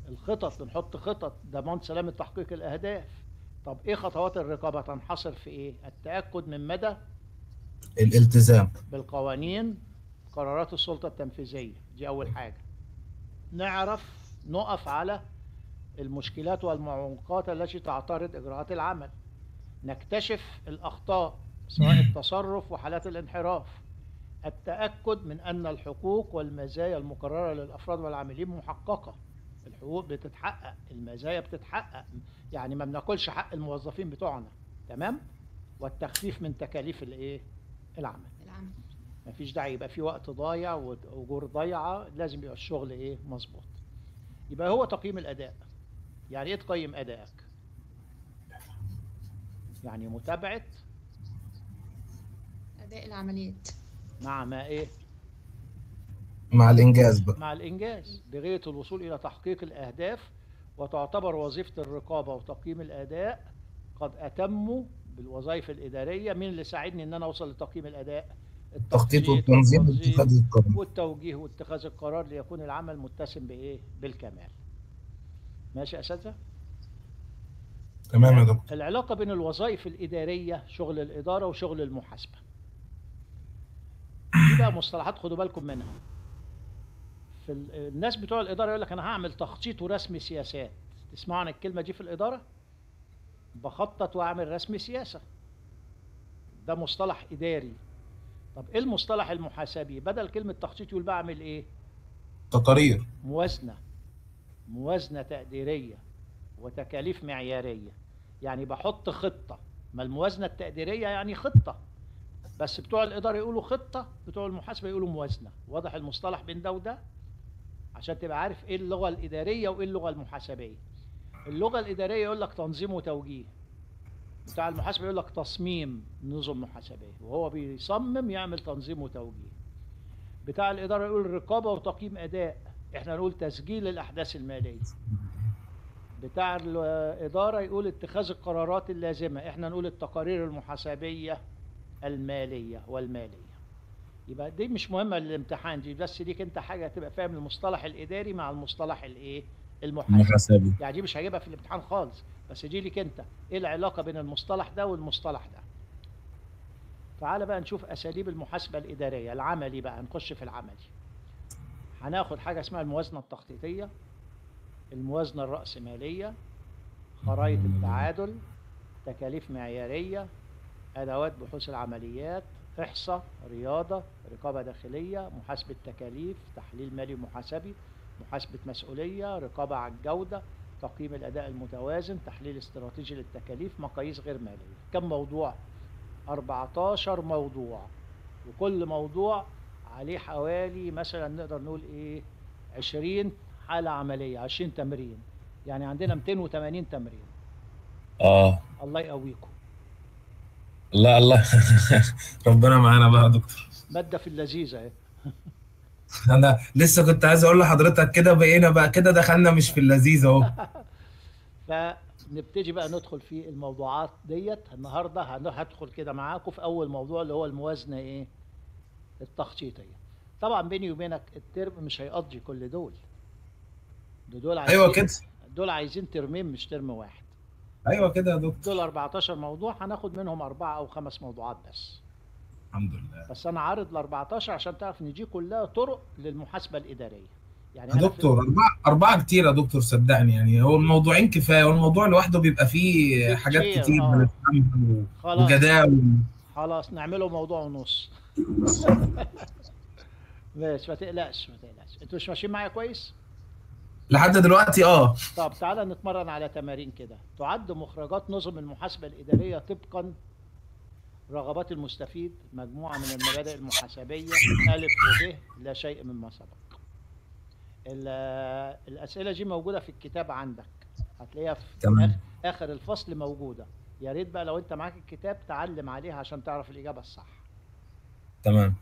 الخطط بنحط خطط ضمان سلامة تحقيق الأهداف. طب إيه خطوات الرقابة؟ تنحصر في إيه؟ التأكد من مدى الالتزام بالقوانين قرارات السلطة التنفيذية، دي أول حاجة. نعرف نقف على المشكلات والمعوقات التي تعترض إجراءات العمل. نكتشف الأخطاء سواء التصرف وحالات الانحراف. التأكد من أن الحقوق والمزايا المقررة للأفراد والعاملين محققة. الحقوق بتتحقق، المزايا بتتحقق، يعني ما بناكلش حق الموظفين بتوعنا، تمام؟ والتخفيف من تكاليف الايه؟ العمل. العمل. مفيش داعي يبقى في وقت ضايع واجور ضايعه، لازم يبقى الشغل ايه؟ مظبوط. يبقى هو تقييم الاداء. يعني ايه تقيم ادائك؟ يعني متابعه أداء العمليات مع ما ايه؟ مع الانجاز بقى. مع الانجاز بغايه الوصول الى تحقيق الاهداف. وتعتبر وظيفه الرقابه وتقييم الاداء قد اتموا بالوظائف الاداريه. مين اللي ساعدني ان انا اوصل لتقييم الاداء؟ التخطيط والتنظيم واتخاذ القرار. والتوجيه واتخاذ القرار ليكون العمل متسم بايه؟ بالكمال. ماشي يا اساتذه؟ تمام يا دكتور. العلاقه بين الوظائف الاداريه، شغل الاداره وشغل المحاسبه. دي بقى مصطلحات خدوا بالكم منها. في الناس بتوع الاداره يقول لك انا هعمل تخطيط ورسم سياسات. تسمعوا عن الكلمه دي في الاداره؟ بخطط واعمل رسم سياسه. ده مصطلح اداري. طب ايه المصطلح المحاسبي؟ بدل كلمه تخطيط يقول بعمل ايه؟ تقارير. موازنه. موازنه تقديريه وتكاليف معياريه. يعني بحط خطه. ما الموازنه التقديريه يعني خطه، بس بتوع الاداره يقولوا خطه، بتوع المحاسبه يقولوا موازنه. واضح المصطلح بين ده وده؟ عشان تبقى عارف ايه اللغه الاداريه وايه اللغه المحاسبيه. اللغه الاداريه يقول لك تنظيم وتوجيه. بتاع المحاسبه يقول لك تصميم نظم محاسبيه، وهو بيصمم يعمل تنظيم وتوجيه. بتاع الاداره يقول رقابه وتقييم اداء، احنا نقول تسجيل الاحداث الماليه. بتاع الاداره يقول اتخاذ القرارات اللازمه، احنا نقول التقارير المحاسبيه الماليه والماليه. يبقى دي مش مهمه للامتحان، دي بس ليك انت حاجه تبقى فاهم المصطلح الاداري مع المصطلح الايه؟ المحاسبي. يعني دي مش هجيبها في الامتحان خالص، بس دي ليك انت ايه العلاقه بين المصطلح ده والمصطلح ده. تعال بقى نشوف اساليب المحاسبه الاداريه العملي. بقى نخش في العملي. هناخد حاجه اسمها الموازنه التخطيطيه، الموازنه الراسماليه، خرائط التعادل، تكاليف معياريه، ادوات بحوث العمليات، احصاء، رياضه، رقابه داخليه، محاسبه تكاليف، تحليل مالي محاسبي، محاسبه مسؤوليه، رقابه على الجوده، تقييم الاداء المتوازن، تحليل استراتيجي للتكاليف، مقاييس غير ماليه. كم موضوع؟ أربعتاشر موضوع، وكل موضوع عليه حوالي مثلا نقدر نقول ايه؟ عشرين حاله عمليه، عشرين تمرين. يعني عندنا مئتين وثمانين تمرين. اه الله يقويكم. الله الله. ربنا معانا بقى يا دكتور. ماده في اللذيذه اهي. انا لسه كنت عايز اقول لحضرتك كده بقينا بقى كده دخلنا مش في اللذيذ اهو. فنبتدي بقى ندخل في الموضوعات ديت. النهارده هدخل كده معاكم في اول موضوع اللي هو الموازنه ايه؟ التخطيطيه. طبعا بيني وبينك الترم مش هيقضي كل دول. دول عايزين ايوه كده. دول عايزين ترمين مش ترم واحد. ايوه كده يا دكتور. دول أربعتاشر موضوع، هناخد منهم اربعه او خمس موضوعات بس. الحمد لله. بس انا عارض ال أربعتاشر عشان تعرف ان دي كلها طرق للمحاسبه الاداريه. يعني يا دكتور أربعة أربعة كتير يا دكتور صدقني. يعني هو الموضوعين كفاية، والموضوع لوحده بيبقى فيه حاجات كتير آه. بنفهمها خلاص. وجداول. خلاص نعمله موضوع ونص. ماشي ما تقلقش ما تقلقش. انتوا مش ماشيين معايا كويس؟ لحد دلوقتي اه. طب تعالى نتمرن على تمارين كده. تعد مخرجات نظم المحاسبة الإدارية طبقا رغبات المستفيد مجموعة من المبادئ المحاسبية ألف وب لا شيء مما سبق. الأسئلة دي موجودة في الكتاب عندك، هتلاقيها في تمام. آخر الفصل موجودة. يا ريت بقى لو أنت معاك الكتاب تعلم عليها عشان تعرف الإجابة الصح. تمام.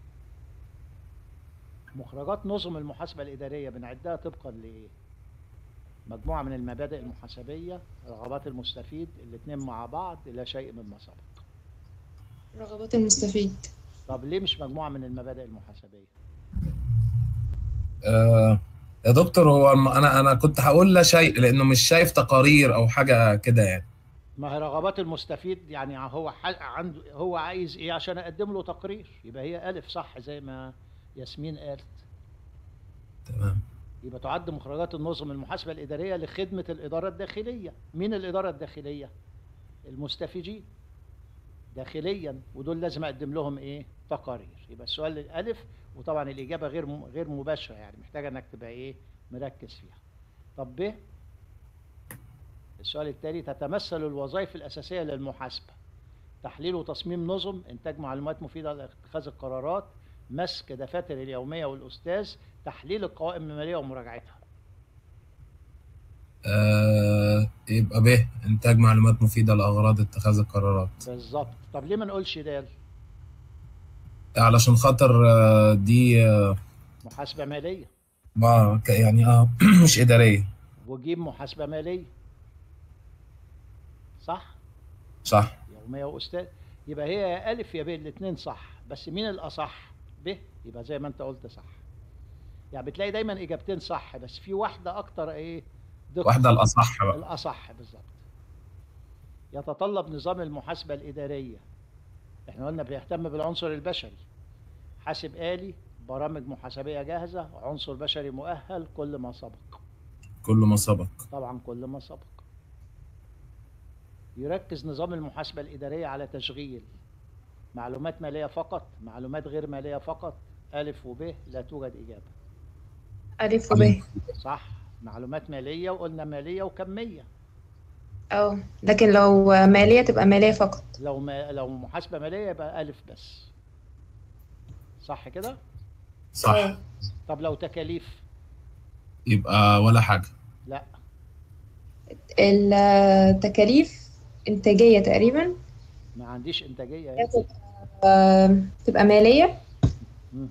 مخرجات نظم المحاسبة الإدارية بنعدها طبقا لإيه؟ مجموعة من المبادئ المحاسبية، رغبات المستفيد، الاثنين مع بعض لا شيء مما سبق. رغبات المستفيد. طب ليه مش مجموعة من المبادئ المحاسبية؟ آه يا دكتور هو الم- انا انا كنت هقول لا شيء لانه مش شايف تقارير او حاجه كده يعني. ما هي رغبات المستفيد، يعني هو ح- عنده هو عايز ايه عشان اقدم له تقرير، يبقى هي الف صح زي ما ياسمين قالت. تمام. يبقى تعد مخرجات النظم المحاسبة الإدارية لخدمة الإدارة الداخلية. مين الإدارة الداخلية؟ المستفيدين داخليا، ودول لازم أقدم لهم إيه؟ تقارير. يبقى السؤال الألف، وطبعا الإجابة غير م- غير مباشرة، يعني محتاجة إنك تبقى إيه؟ مركز فيها. طب ب، السؤال التالي: تتمثل الوظائف الأساسية للمحاسبة: تحليل وتصميم نظم، إنتاج معلومات مفيدة لاتخاذ القرارات، مسك دفاتر اليومية والأستاذ، تحليل القوائم المالية ومراجعتها. آه يبقى ب، انتاج معلومات مفيده لاغراض اتخاذ القرارات. بالظبط. طب ليه ما نقولش دال؟ علشان خاطر آه دي آه محاسبة مالية. ما- ك- يعني اه مش اداريه. وجيب محاسبة مالية، صح؟ صح. يومية وأستاذ. يبقى هي يا ألف يا ب، الاتنين صح، بس مين الأصح؟ ب. يبقى زي ما أنت قلت صح. يعني بتلاقي دايما إجابتين صح، بس في واحدة أكتر إيه؟ دقة. واحده الاصح بقى. الأصح بالظبط. يتطلب نظام المحاسبة الإدارية، إحنا قلنا بيهتم بالعنصر البشري: حاسب آلي، برامج محاسبية جاهزة، عنصر بشري مؤهل، كل ما سبق. كل ما سبق. طبعا كل ما سبق. يركز نظام المحاسبة الإدارية على تشغيل معلومات مالية فقط، معلومات غير مالية فقط. ألف وب لا توجد إجابة. ألف وب. صح، معلومات مالية، وقلنا مالية وكمية. اه، لكن لو مالية تبقى مالية فقط. لو ما لو محاسبة مالية يبقى ألف بس. صح كده؟ صح. اه. طب لو تكاليف؟ يبقى ولا حاجه. لا. التكاليف إنتاجية تقريبا. ما عنديش إنتاجية هي يعني. تبقى آه، تبقى مالية. مم.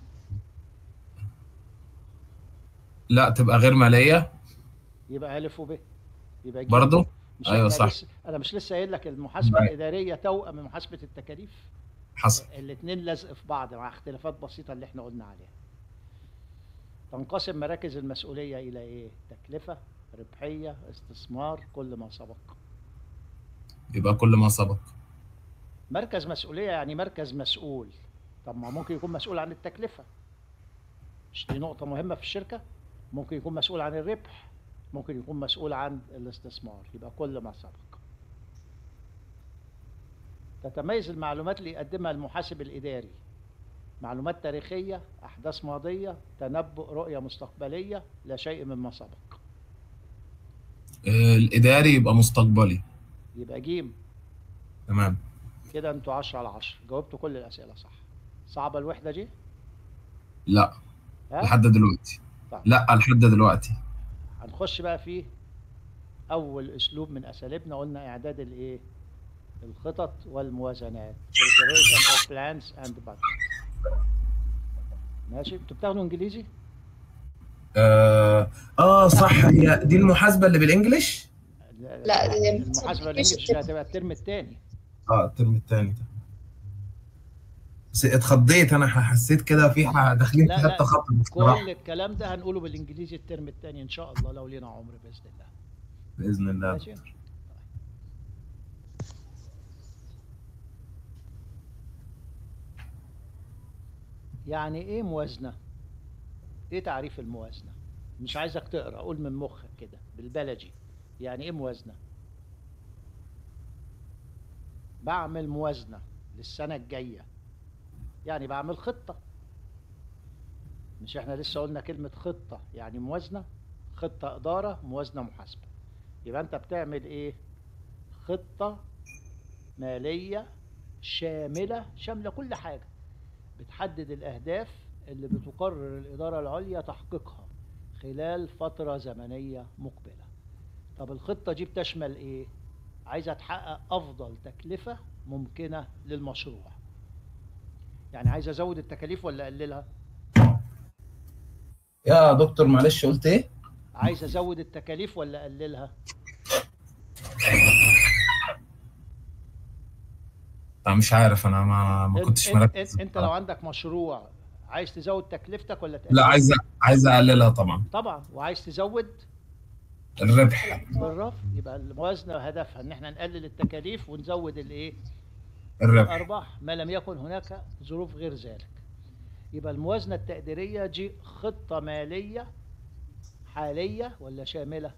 لا تبقى غير ماليه. يبقى ألف وب. يبقى جيم. برضو. مش ايوه احنا صح. لسه، انا مش لسه قايل لك المحاسبة الإدارية توأم من محاسبة التكاليف؟ حصل. الاتنين لازق في بعض مع اختلافات بسيطة اللي احنا قلنا عليها. تنقسم مراكز المسؤولية إلى إيه؟ تكلفة، ربحية، استثمار، كل ما سبق. يبقى كل ما سبق. مركز مسؤولية يعني مركز مسؤول. طب ما ممكن يكون مسؤول عن التكلفة، مش دي نقطة مهمة في الشركة؟ ممكن يكون مسؤول عن الربح، ممكن يكون مسؤول عن الاستثمار. يبقى كل ما سبق. تتميز المعلومات اللي يقدمها المحاسب الإداري: معلومات تاريخية، أحداث ماضية، تنبؤ، رؤية مستقبلية، لا شيء مما سبق. آه الاداري يبقى مستقبلي. يبقى جيم. تمام. كده انتوا عشرة على عشرة، جاوبتوا كل الأسئلة صح. صعبة الوحدة دي؟ لا ها؟ لحد دلوقتي. طيب. لا لحد دلوقتي. هنخش بقى في أول أسلوب من أساليبنا، قلنا إعداد الإيه؟ الخطط والموازنات. preparation of plans and budgets. ماشي، انتوا بتاخدوا إنجليزي؟ اه, آه صح، هي دي المحاسبه اللي بالانجلش. لا، دي المحاسبة الإنجليزي دي هتبقى الترم الثاني. اه الترم الثاني ده. بس اتخضيت انا، حسيت كده في ح- داخلين في لا حته لا، خطر كل بصراحه. الكلام ده هنقوله بالإنجليزي الترم الثاني إن شاء الله، لو لينا عمر بإذن الله. باذن الله. ماشي. يعني ايه موازنة؟ ايه تعريف الموازنة؟ مش عايزك تقرا، قول من مخك كده بالبلدي. يعني ايه موازنة؟ بعمل موازنة للسنة الجاية، يعني بعمل خطة. مش احنا لسه قلنا كلمة خطة يعني موازنة؟ خطة إدارة، موازنة محاسبة. يبقى انت بتعمل ايه؟ خطة مالية شاملة، شاملة كل حاجة، بتحدد الأهداف اللي بتقرر الإدارة العليا تحقيقها خلال فترة زمنية مقبلة. طب الخطة دي بتشمل إيه؟ عايزة تحقق أفضل تكلفة ممكنة للمشروع. يعني عايز أزود التكاليف ولا أقللها؟ يا دكتور معلش قلت ايه؟ عايز أزود التكاليف ولا أقللها؟ انا مش عارف، انا ما ما انت, كنتش انت, مركز انت, انت لو بصراحة. عندك مشروع عايز تزود تكلفتك ولا لا، تقللها؟ عايز عايز اقللها طبعا. طبعا. وعايز تزود الربح. بالرفع. يبقى الموازنه هدفها ان احنا نقلل التكاليف ونزود الايه؟ الربح. الارباح، ما لم يكن هناك ظروف غير ذلك. يبقى الموازنه التقديريه دي خطه ماليه حاليه ولا شامله؟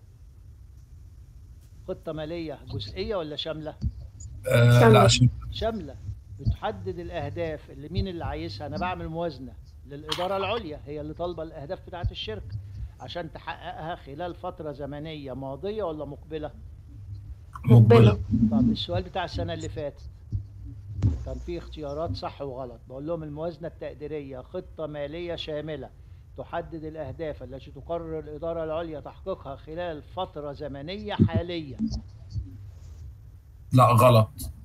خطه ماليه جزئيه ولا شامله؟ آه شاملة. لا، عشان شامله. بتحدد الاهداف اللي مين اللي عايزها. انا بعمل موازنه للاداره العليا، هي اللي طالبه الاهداف بتاعه الشركه عشان تحققها خلال فتره زمنيه ماضيه ولا مقبله. مقبلة. طب السؤال بتاع السنه اللي فاتت كان فيه اختيارات صح وغلط. بقول لهم الموازنه التقديريه خطه ماليه شامله تحدد الاهداف التي تقرر الاداره العليا تحقيقها خلال فتره زمنيه حاليه. لا، غلط.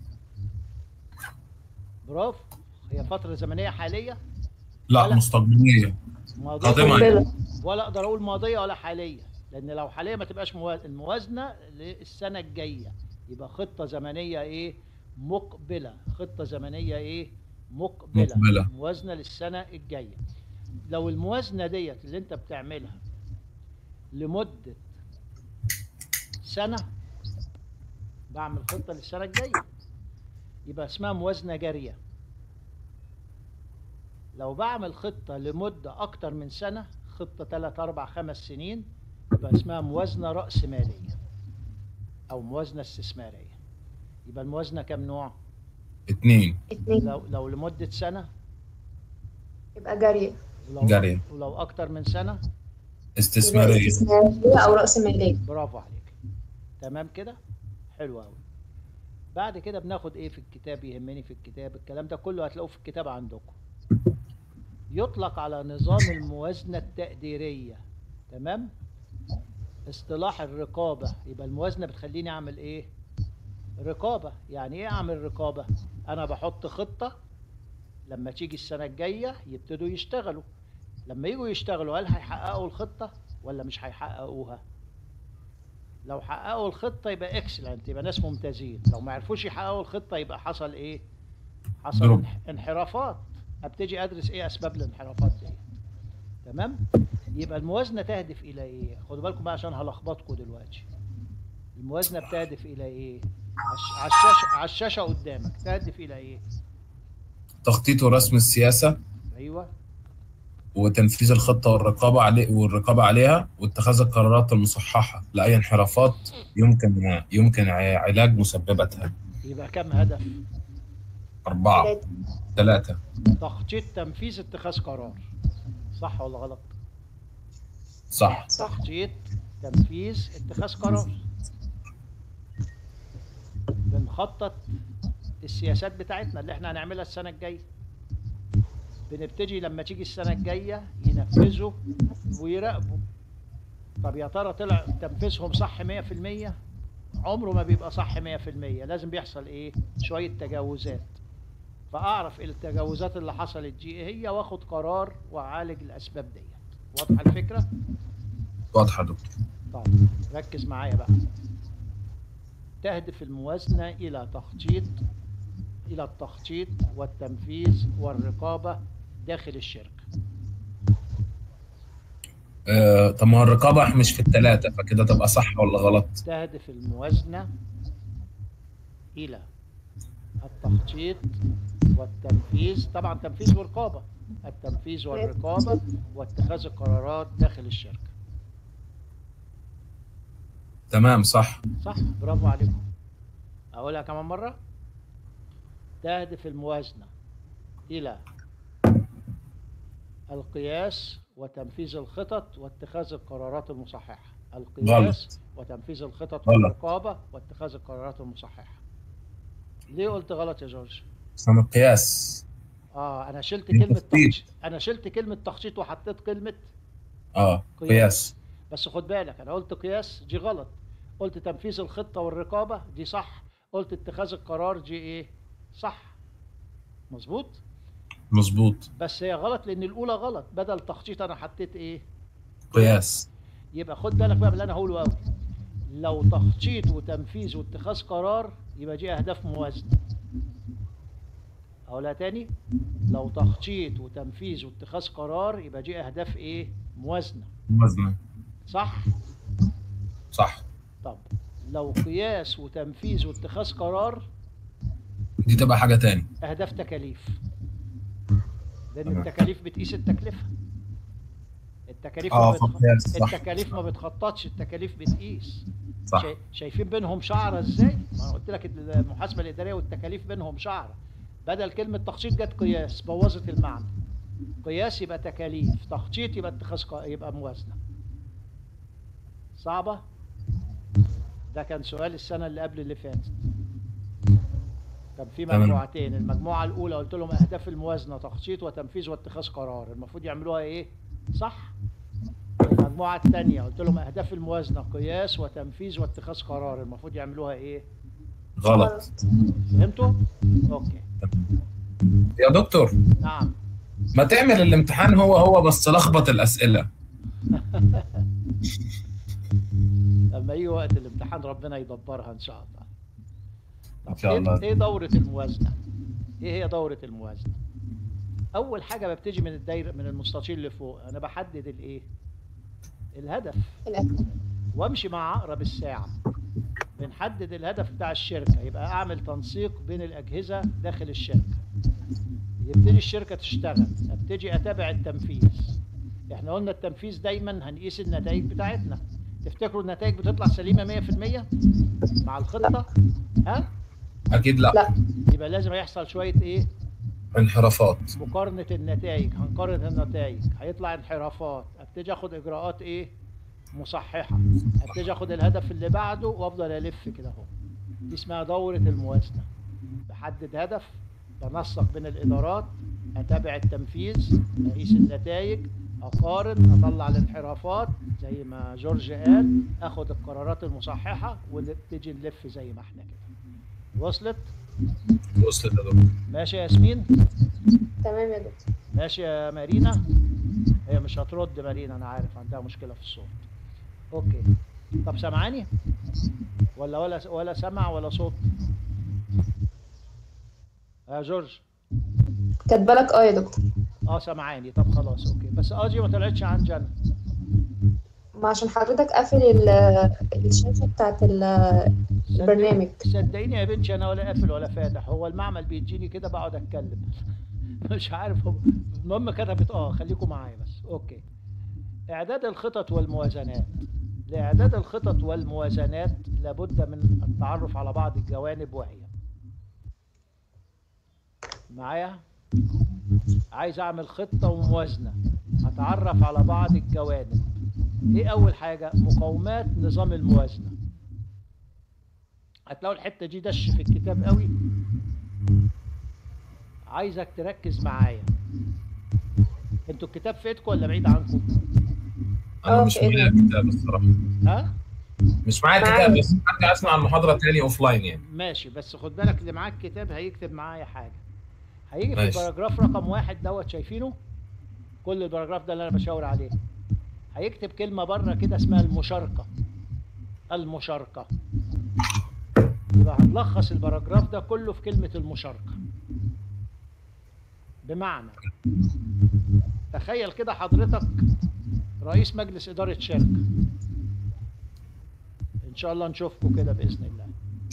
برافو. هي فتره زمنيه حاليه لا، ولا مستقبلية. ماضيه؟ قادمة. مقبلة. ولا اقدر اقول ماضيه ولا حاليه، لان لو حاليه ما تبقاش موا- الموازنه للسنه الجايه. يبقى خطه زمنيه ايه؟ مقبله. خطه زمنيه ايه؟ مقبله. مقبلة. موازنه للسنه الجايه. لو الموازنه ديت اللي انت بتعملها لمده سنه، بعمل خطه للسنه الجايه، يبقى اسمها موازنه جاريه. لو بعمل خطة لمدة أكتر من سنة، خطة ثلاث أربع خمس سنين، يبقى اسمها موازنة رأس مالية أو موازنة استثمارية. يبقى الموازنة كم نوع؟ اتنين. اتنين. لو لو لمدة سنة، يبقى جارية. ولو جارية. ولو أكتر من سنة، يبقى استثمارية. استثمارية أو رأس مالية. برافو عليك. تمام كده؟ حلو أوي. بعد كده بناخد إيه في الكتاب؟ يهمني في الكتاب الكلام ده كله هتلاقوه في الكتاب عندكم. يطلق على نظام الموازنة التقديرية. تمام؟ اصطلاح الرقابة. يبقى الموازنة بتخليني أعمل إيه؟ رقابة. يعني إيه أعمل رقابة؟ أنا بحط خطة، لما تيجي السنة الجاية يبتدوا يشتغلوا. لما يجوا يشتغلوا هل هيحققوا الخطة ولا مش هيحققوها؟ لو حققوا الخطة يبقى اكسلنت، يبقى ناس ممتازين. لو ما عرفوش يحققوا الخطة يبقى حصل إيه؟ حصل دروب. انحرافات. ابتدي ادرس ايه اسباب الانحرافات دي. تمام؟ يبقى الموازنه تهدف الى ايه؟ خدوا بالكم بقى عشان هلخبطكم دلوقتي. الموازنه بتهدف الى ايه؟ عش- على الشاشه على الشاشه قدامك تهدف الى ايه؟ تخطيط ورسم السياسة ايوه. وتنفيذ الخطة والرقابة عليه والرقابة عليها واتخاذ القرارات المصححة لأي انحرافات يمكن يمكن ع- علاج مسبباتها. يبقى كم هدف؟ أربعة. تلاتة. ثلاثة. تخطيط، تنفيذ، اتخاذ قرار. صح ولا غلط؟ صح. صح. تخطيط، تنفيذ، اتخاذ قرار. بنخطط السياسات بتاعتنا اللي احنا هنعملها السنة الجاية. بنبتدي لما تيجي السنة الجاية ينفذوا ويراقبوا. طب يا ترى طلع تنفيذهم صح مية في المية؟ عمره ما بيبقى صح مية في المية. لازم بيحصل ايه؟ شوية تجاوزات. فأعرف التجاوزات اللي حصلت دي ايه هي واخد قرار واعالج الأسباب ديت. واضحة الفكرة؟ واضحة يا دكتور. طيب ركز معايا بقى. تهدف الموازنة إلى تخطيط إلى التخطيط والتنفيذ والرقابة داخل الشركة. آه، طب ما هو الرقابة مش في الثلاثة، فكده تبقى صح ولا غلط؟ تهدف الموازنة إلى التخطيط والتنفيذ، طبعا تنفيذ ورقابة، التنفيذ والرقابة واتخاذ القرارات داخل الشركة. تمام، صح. صح؟ برافو عليكم. أقولها كمان مرة. تهدف الموازنة إلى القياس وتنفيذ الخطط واتخاذ القرارات المصححة. القياس غلط. وتنفيذ الخطط غلط. والرقابة واتخاذ القرارات المصححة. ليه قلت غلط يا جورج؟ عشان القياس. اه انا شلت من كلمة تخطيط. تخطيط، انا شلت كلمة تخطيط وحطيت كلمة اه، قياس. بس خد بالك انا قلت قياس دي غلط، قلت تنفيذ الخطة والرقابة دي صح، قلت اتخاذ القرار دي ايه؟ صح. مظبوط؟ مظبوط. بس هي غلط لان الاولى غلط، بدل تخطيط انا حطيت ايه؟ قياس. يبقى خد بالك بقى من اللي انا هقوله قوي. لو تخطيط وتنفيذ واتخاذ قرار يبقى دي اهداف موازنة. اقولها تاني. لو تخطيط وتنفيذ واتخاذ قرار يبقى دي اهداف ايه؟ موازنه. موازنة. صح؟ صح. طب لو قياس وتنفيذ واتخاذ قرار دي تبقى حاجة تاني. اهداف تكاليف، لان تمام. التكاليف بتقيس التكلفه. التكاليف اه ما بتخ... فقياس، صح. التكاليف ما بتخططش، التكاليف بتقيس. صح. شا... شايفين بينهم شعره ازاي؟ ما انا قلت لك المحاسبه الاداريه والتكاليف بينهم شعره. بدل كلمه تخطيط جت قياس بوظت المعنى. قياس يبقى تكاليف، تخطيط يبقى اتخاذ ق... يبقى موازنه. صعبه؟ ده كان سؤال السنه اللي قبل اللي فاتت. كان في تمام. مجموعتين، المجموعه الاولى قلت لهم اهداف الموازنه تخطيط وتنفيذ واتخاذ قرار، المفروض يعملوها ايه؟ صح؟ المجموعه الثانيه قلت لهم اهداف الموازنه قياس وتنفيذ واتخاذ قرار، المفروض يعملوها ايه؟ غلط. فهمتوا؟ اوكي. يا دكتور، نعم. ما تعمل الامتحان هو هو بس لخبط الأسئلة. لما يجي وقت الامتحان ربنا يدبرها ان شاء الله. طب إن شاء الله. ايه دورة الموازنة؟ ايه هي دورة الموازنة؟ اول حاجة ببتدي من الدايرة، من المستطيل اللي فوق، انا بحدد الايه؟ الهدف، الأكل. وامشي مع عقرب الساعة. بنحدد الهدف بتاع الشركة، يبقى اعمل تنسيق بين الاجهزة داخل الشركة. يبتدي الشركة تشتغل، ابتدي اتابع التنفيذ. احنا قلنا التنفيذ دايما هنقيس النتائج بتاعتنا. تفتكروا النتائج بتطلع سليمة مية في المية مع الخطة؟ ها؟ أكيد لا. لا. يبقى لازم يحصل شوية ايه؟ انحرافات. مقارنة النتائج، هنقارن النتائج، هيطلع انحرافات، ابتدي اخد اجراءات ايه؟ مصححة، ابتدي اخد الهدف اللي بعده وافضل الف كده اهو. دي اسمها دورة الموازنة. بحدد هدف، بنسق بين الادارات، اتابع التنفيذ، اقيس النتائج، اقارن، اطلع الانحرافات زي ما جورج قال، اخد القرارات المصححة ونبتدي نلف زي ما احنا كده. وصلت؟ وصلت يا دكتور. ماشي يا ياسمين؟ تمام يا دكتور. ماشي يا مارينا؟ هي مش هترد مارينا، انا عارف عندها مشكلة في الصوت. اوكي. طب سامعاني؟ ولا ولا ولا سمع ولا صوت؟ يا جورج؟ كاتبه لك اه يا دكتور. اه سامعاني. طب خلاص اوكي، بس اه دي ما طلعتش عن جنة. ما عشان حضرتك قافل ال- الشاشة بتاعت ال- البرنامج. صدقيني يا بنتي انا ولا قافل ولا فاتح، هو المعمل بيجيني كده بقعد اتكلم. مش عارف هو. المهم كتبت اه، خليكم معايا بس. اوكي. اعداد الخطط والموازنات. لاعداد الخطط والموازنات لابد من التعرف على بعض الجوانب، وهي معايا؟ عايز اعمل خطة وموازنة، هتعرف على بعض الجوانب. ايه اول حاجة؟ مقومات نظام الموازنة. هتلاقوا الحتة دي دش في الكتاب قوي، عايزك تركز معايا. انتوا الكتاب في ايدكم ولا بعيد عنكم؟ أنا اه مش في إيه معايا ده؟ كتاب الصراحة. ها؟ مش معايا معايا. كتاب، بس حتى أسمع المحاضرة تاني أوف لاين يعني. ماشي، بس خد بالك اللي معاك كتاب هيكتب معايا حاجة. هيجي في ماشي. الباراجراف رقم واحد دوت، شايفينه؟ كل الباراجراف ده اللي انا بشاور عليه. هيكتب كلمة بره كده اسمها المشاركة. المشاركة. يبقى هنلخص الباراجراف ده كله في كلمة المشاركة. بمعنى، تخيل كده حضرتك رئيس مجلس إدارة شركة، إن شاء الله نشوفكم كده بإذن الله،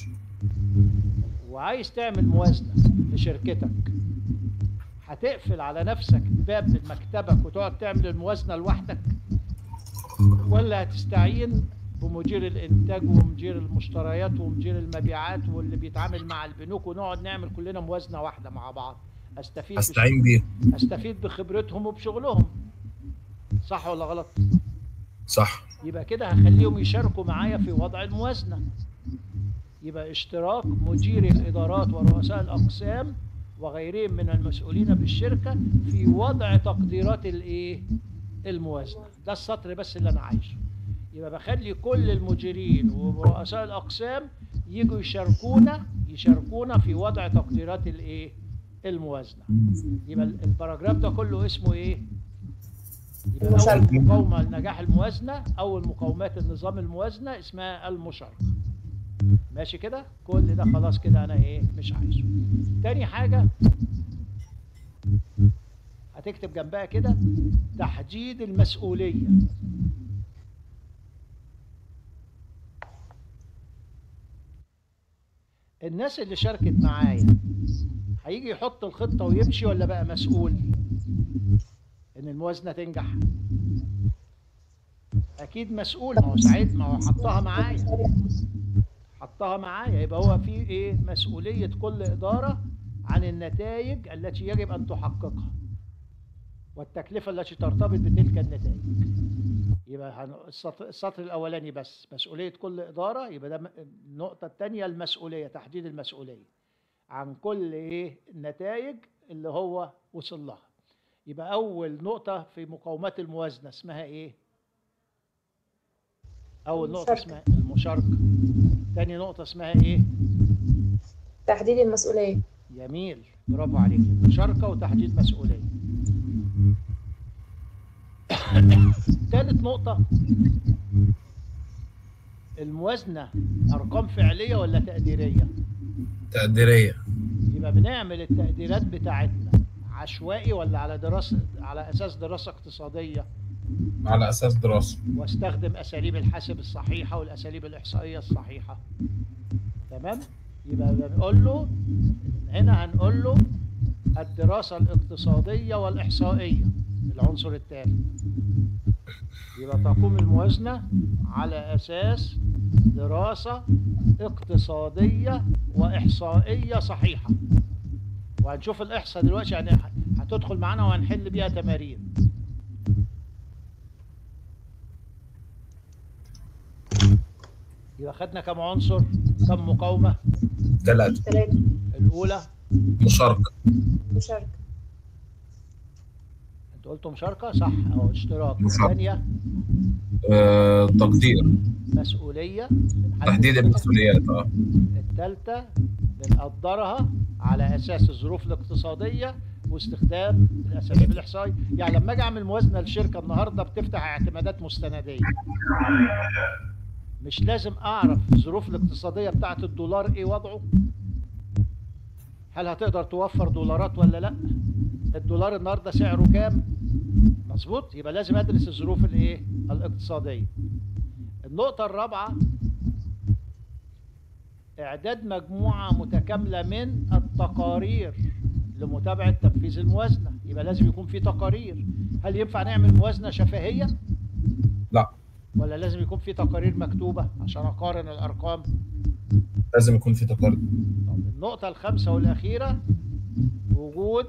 وعايز تعمل موازنة لشركتك. هتقفل على نفسك باب من مكتبك وتقعد تعمل الموازنة لوحدك، ولا هتستعين بمدير الإنتاج ومدير المشتريات ومدير المبيعات واللي بيتعامل مع البنوك، ونقعد نعمل كلنا موازنة واحدة مع بعض؟ استفيد أستعين بيه. استفيد بخبرتهم وبشغلهم. صح ولا غلط؟ صح. يبقى كده هخليهم يشاركوا معايا في وضع الموازنة. يبقى اشتراك مدير الإدارات ورؤساء الأقسام وغيرهم من المسؤولين بالشركة في وضع تقديرات الايه؟ الموازنة. ده السطر بس اللي أنا عايزه. يبقى بخلي كل المديرين ورؤساء الأقسام يجوا يشاركونا يشاركونا في وضع تقديرات الايه؟ الموازنة. يبقى الباراجراف ده كله اسمه ايه؟ يبقى أول مقاومة لنجاح الموازنة، أول مقومات النظام الموازنة اسمها المشاركة. ماشي كده؟ كل ده خلاص كده أنا إيه؟ مش عايزه. تاني حاجة هتكتب جنبها كده تحديد المسؤولية. الناس اللي شاركت معايا هيجي يحط الخطة ويمشي ولا بقى مسؤول ان الموازنة تنجح؟ اكيد مسؤول، ما هو ساعد، ما هو حطها معايا حطها معايا يبقى هو في ايه؟ مسؤولية كل إدارة عن النتائج التي يجب أن تحققها والتكلفة التي ترتبط بتلك النتائج. يبقى السطر, السطر الأولاني بس مسؤولية كل إدارة، يبقى ده النقطة الثانية المسؤولية، تحديد المسؤولية عن كل ايه؟ النتائج اللي هو وصل لها. يبقى أول نقطة في مقومات الموازنة اسمها ايه؟ أول نقطة اسمها المشاركة. تاني نقطة اسمها ايه؟ تحديد المسؤولية. جميل، برافو عليك. مشاركة وتحديد مسؤولية. ثالث نقطة، الموازنة أرقام فعلية ولا تقديرية؟ تقديرية. يبقى بنعمل التقديرات بتاعتنا عشوائي ولا على دراسة، على أساس دراسة اقتصادية؟ على أساس دراسة. واستخدم أساليب الحاسب الصحيحة والأساليب الإحصائية الصحيحة. تمام؟ يبقى بنقول له هنا، هنقول له الدراسة الاقتصادية والإحصائية، العنصر الثاني. يبقى تقوم الموازنة على أساس دراسة اقتصادية وإحصائية صحيحة. وهنشوف الإحصاء دلوقتي، يعني هتدخل معانا وهنحل بيها تمارين. يبقى خدنا كم عنصر؟ كم مقاومة؟ ثلاثة. ثلاثة. الأولى مشاركة. مشاركة. أنت قلتوا مشاركة صح أو اشتراك. مشاركة. الثانية آه، تقدير. مسؤولية، تحديد المسؤوليات. اه. الثالثة بنقدرها على أساس الظروف الاقتصادية واستخدام الأساليب الإحصائية. يعني لما أجي أعمل موازنة لشركة النهاردة بتفتح اعتمادات مستندية، مش لازم أعرف الظروف الاقتصادية بتاعة الدولار إيه وضعه؟ هل هتقدر توفر دولارات ولا لأ؟ الدولار النهاردة سعره كام؟ مظبوط؟ يبقى لازم أدرس الظروف الإيه؟ الاقتصادية. النقطة الرابعة، إعداد مجموعة متكاملة من التقارير لمتابعة تنفيذ الموازنة. يبقى لازم يكون في تقارير. هل ينفع نعمل موازنة شفهية؟ لا. ولا لازم يكون في تقارير مكتوبة عشان أقارن الأرقام؟ لازم يكون في تقارير. النقطة الخامسة والأخيرة، وجود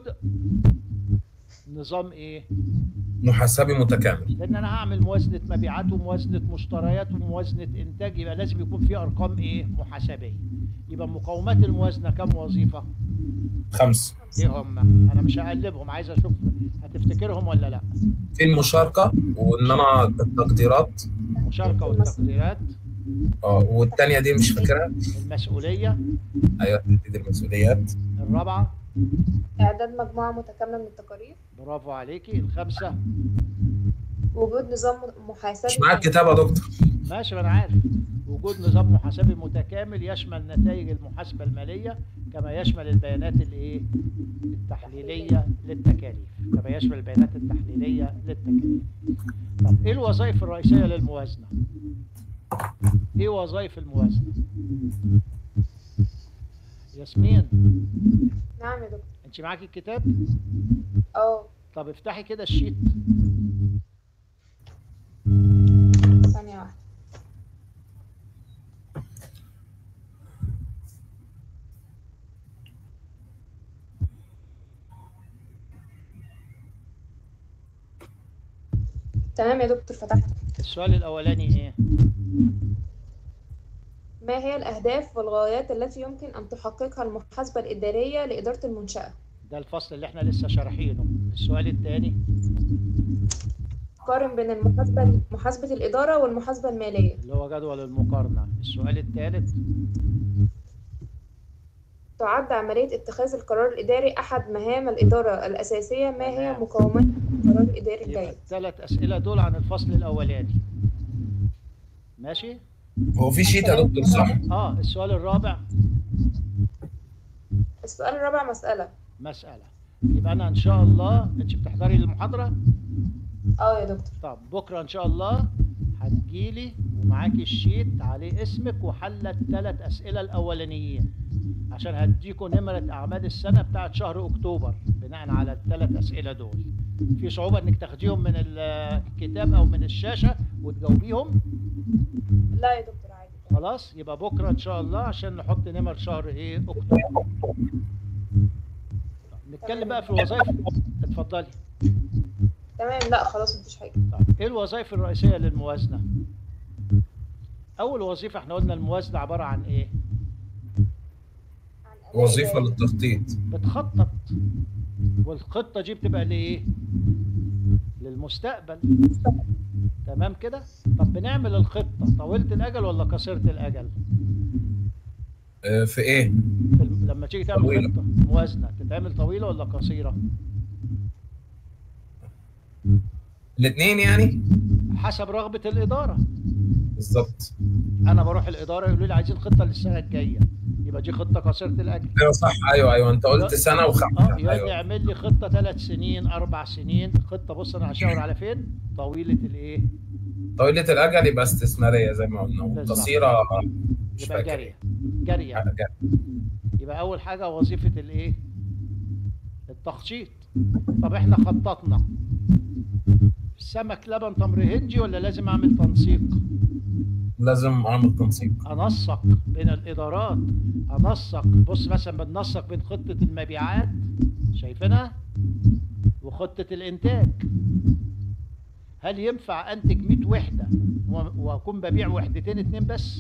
نظام إيه؟ محاسبي متكامل. لأن أنا هعمل موازنة مبيعات وموازنة مشتريات وموازنة إنتاج، يبقى لازم يكون في أرقام إيه؟ محاسبية. يبقى مقومات الموازنة كم وظيفة؟ خمسة. إيه هم؟ أنا مش هقلبهم، عايز أشوف هتفتكرهم ولا لأ. في المشاركة، وإن أنا التقديرات. المشاركة والتقديرات. اه، والثانية دي مش فاكرها. المسؤولية. أيوه، تحديد المسؤوليات. الرابعة إعداد مجموعة متكاملة من التقارير. برافو عليكي. الخامسة وجود نظام محاسبي. مش معاك كتاب يا دكتور؟ ماشي، ما أنا عارف. وجود نظام محاسبي متكامل يشمل نتائج المحاسبة المالية كما يشمل البيانات الايه؟ التحليلية للتكاليف، كما يشمل البيانات التحليلية للتكاليف. طب ايه الوظائف الرئيسية للموازنة؟ ايه وظائف الموازنة؟ ياسمين. نعم يا دكتور. انت معاكي الكتاب؟ اه. طب افتحي كده الشيت. ثانية واحدة. تمام يا دكتور، فتحت. السؤال الأولاني إيه؟ ما هي الأهداف والغايات التي يمكن أن تحققها المحاسبة الإدارية لإدارة المنشأة؟ ده الفصل اللي احنا لسه شارحينه. السؤال الثاني، قارن بين المحاسبة محاسبة الإدارة والمحاسبة المالية. اللي هو جدول المقارنة. السؤال الثالث، تعد عملية اتخاذ القرار الإداري أحد مهام الإدارة الأساسية. ما هي مقومات القرار الإداري الجيد؟ الثلاث أسئلة دول عن الفصل الأولاني. ماشي؟ هو في شيت يا دكتور صح؟ اه. السؤال الرابع، السؤال الرابع مسألة. مسألة. يبقى انا ان شاء الله، انت بتحضري المحاضره؟ اه يا دكتور. طب بكره ان شاء الله هتجيلي ومعاكي الشيت عليه اسمك وحل الثلاث اسئله الاولانيين، عشان هديكوا نمره اعمال السنه بتاعت شهر اكتوبر بناء على الثلاث اسئله دول. في صعوبه انك تاخديهم من الكتاب او من الشاشه وتجاوبيهم؟ لا يا دكتور عادي. خلاص، يبقى بكره ان شاء الله عشان نحط نمر شهر ايه؟ اكتوبر. نتكلم بقى في الوظائف. اتفضلي. تمام. لا خلاص مفيش حاجه. طيب ايه الوظائف الرئيسيه للموازنه؟ اول وظيفه احنا قلنا الموازنه عباره عن ايه؟ عن أداء وظيفة إداري. للتخطيط. بتخطط، والخطه دي بتبقى لايه؟ للمستقبل. تمام كده؟ طب بنعمل الخطه طويله الاجل ولا قصيره الاجل؟ آه، في ايه؟ في الم- لما تيجي تعمل طويلة. خطه موازنه تتعمل طويله ولا قصيره؟ الاثنين يعني؟ حسب رغبه الاداره. بالظبط. انا بروح الاداره يقولوا لي عايزين خطه للسنه الجايه، يبقى دي خطه قصيره الاجل. ايوه صح، ايوه ايوه انت قلت سنة اه وخمسة. يقول لي ايوه اعمل لي خطه ثلاث سنين اربع سنين. خطه بص انا هشاور على فين؟ طويله الايه؟ طويلة الأجل يبقى استثمارية زي ما قلنا، بالظبط. والقصيرة مش يبقى فاكر جاريه. ايه. جاريه. حاجة جارية. يبقى اول حاجه وظيفه الايه؟ التخطيط. طب احنا خططنا سمك لبن تمر هندي ولا لازم اعمل تنسيق؟ لازم أعمل تنسيق. انسق بين الادارات. انسق، بص مثلا بننسق بين خطه المبيعات شايفينها وخطه الانتاج. هل ينفع انتج مية وحده و- واكون ببيع وحدتين اتنين بس؟